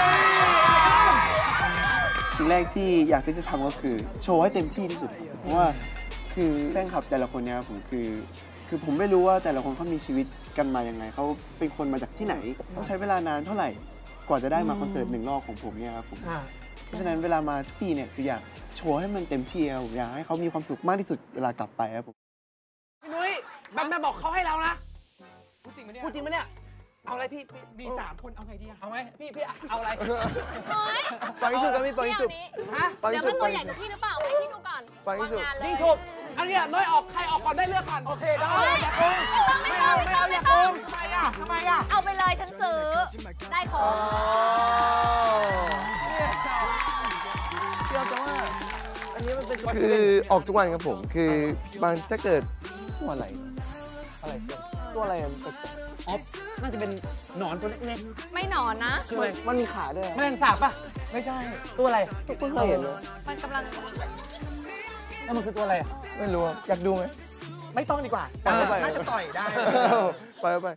สิ่งแรกที่อยากที่จะทำก็คือโชว์ให้เต็มที่ที่สุดเพราะว่าคือแฟนคลับแต่ละคนเนี่ยผมคือคือผมไม่รู้ว่าแต่ละคนเขามีชีวิตกันมายังไงเขาเป็นคนมาจากที่ไหนต้องใช้เวลานานเท่าไหร่กว่าจะได้มาคอนเสิร์ตหนึ่งรอบของผมเนี่ยครับผมเพราะฉะนั้นเวลามาทุกปีเนี่ยคืออยากโชว์ให้มันเต็มที่ครับผมอยากให้เขามีความสุขมากที่สุดเวลากลับไปครับผมพี่นุ้ยแบมแบมบอกเขาให้เรานะพูดจริงไหมเนี่ยพูดจริงไหมเนี่ยเอาอะไรพี่มีสามคนเอาไงดีอะเอาไหมพี่พี่เอาอะไรปล่อยชุดกันพี่ปล่อยชุดฮะเดี๋ยวมันตัวใหญ่กว่าพี่หรือเปล่าให้พี่ดูก่อนปล่อยชุดยิงฉุบอันนี้น้อยออกใครออกก่อนได้เลือกก่อนโอเคได้อย่าโกงไม่ต้องไม่ต้องไม่ต้องทำไมอะทำไมอะเอาไปเลยฉันซื้อได้ของเชื่อจังว่าอันนี้มันเป็นคือออกทุกวันครับผมคือบางถ้าเกิดตัวอะไรอะไรตัวอะไรมันออฟน่าจะเป็นหนอนตัวเล็กๆไม่หนอนนะคืออะไรมันมีขาด้วยแมลงสาบป่ะไม่ใช่ตัวอะไรเพิ่งเคยเห็นเลยมันกำลังแล้วมันคือตัวอะไรอ่ะไม่รู้อยากดูไหมไม่ต้องดีกว่าน่าจะต่อยได้ไปไป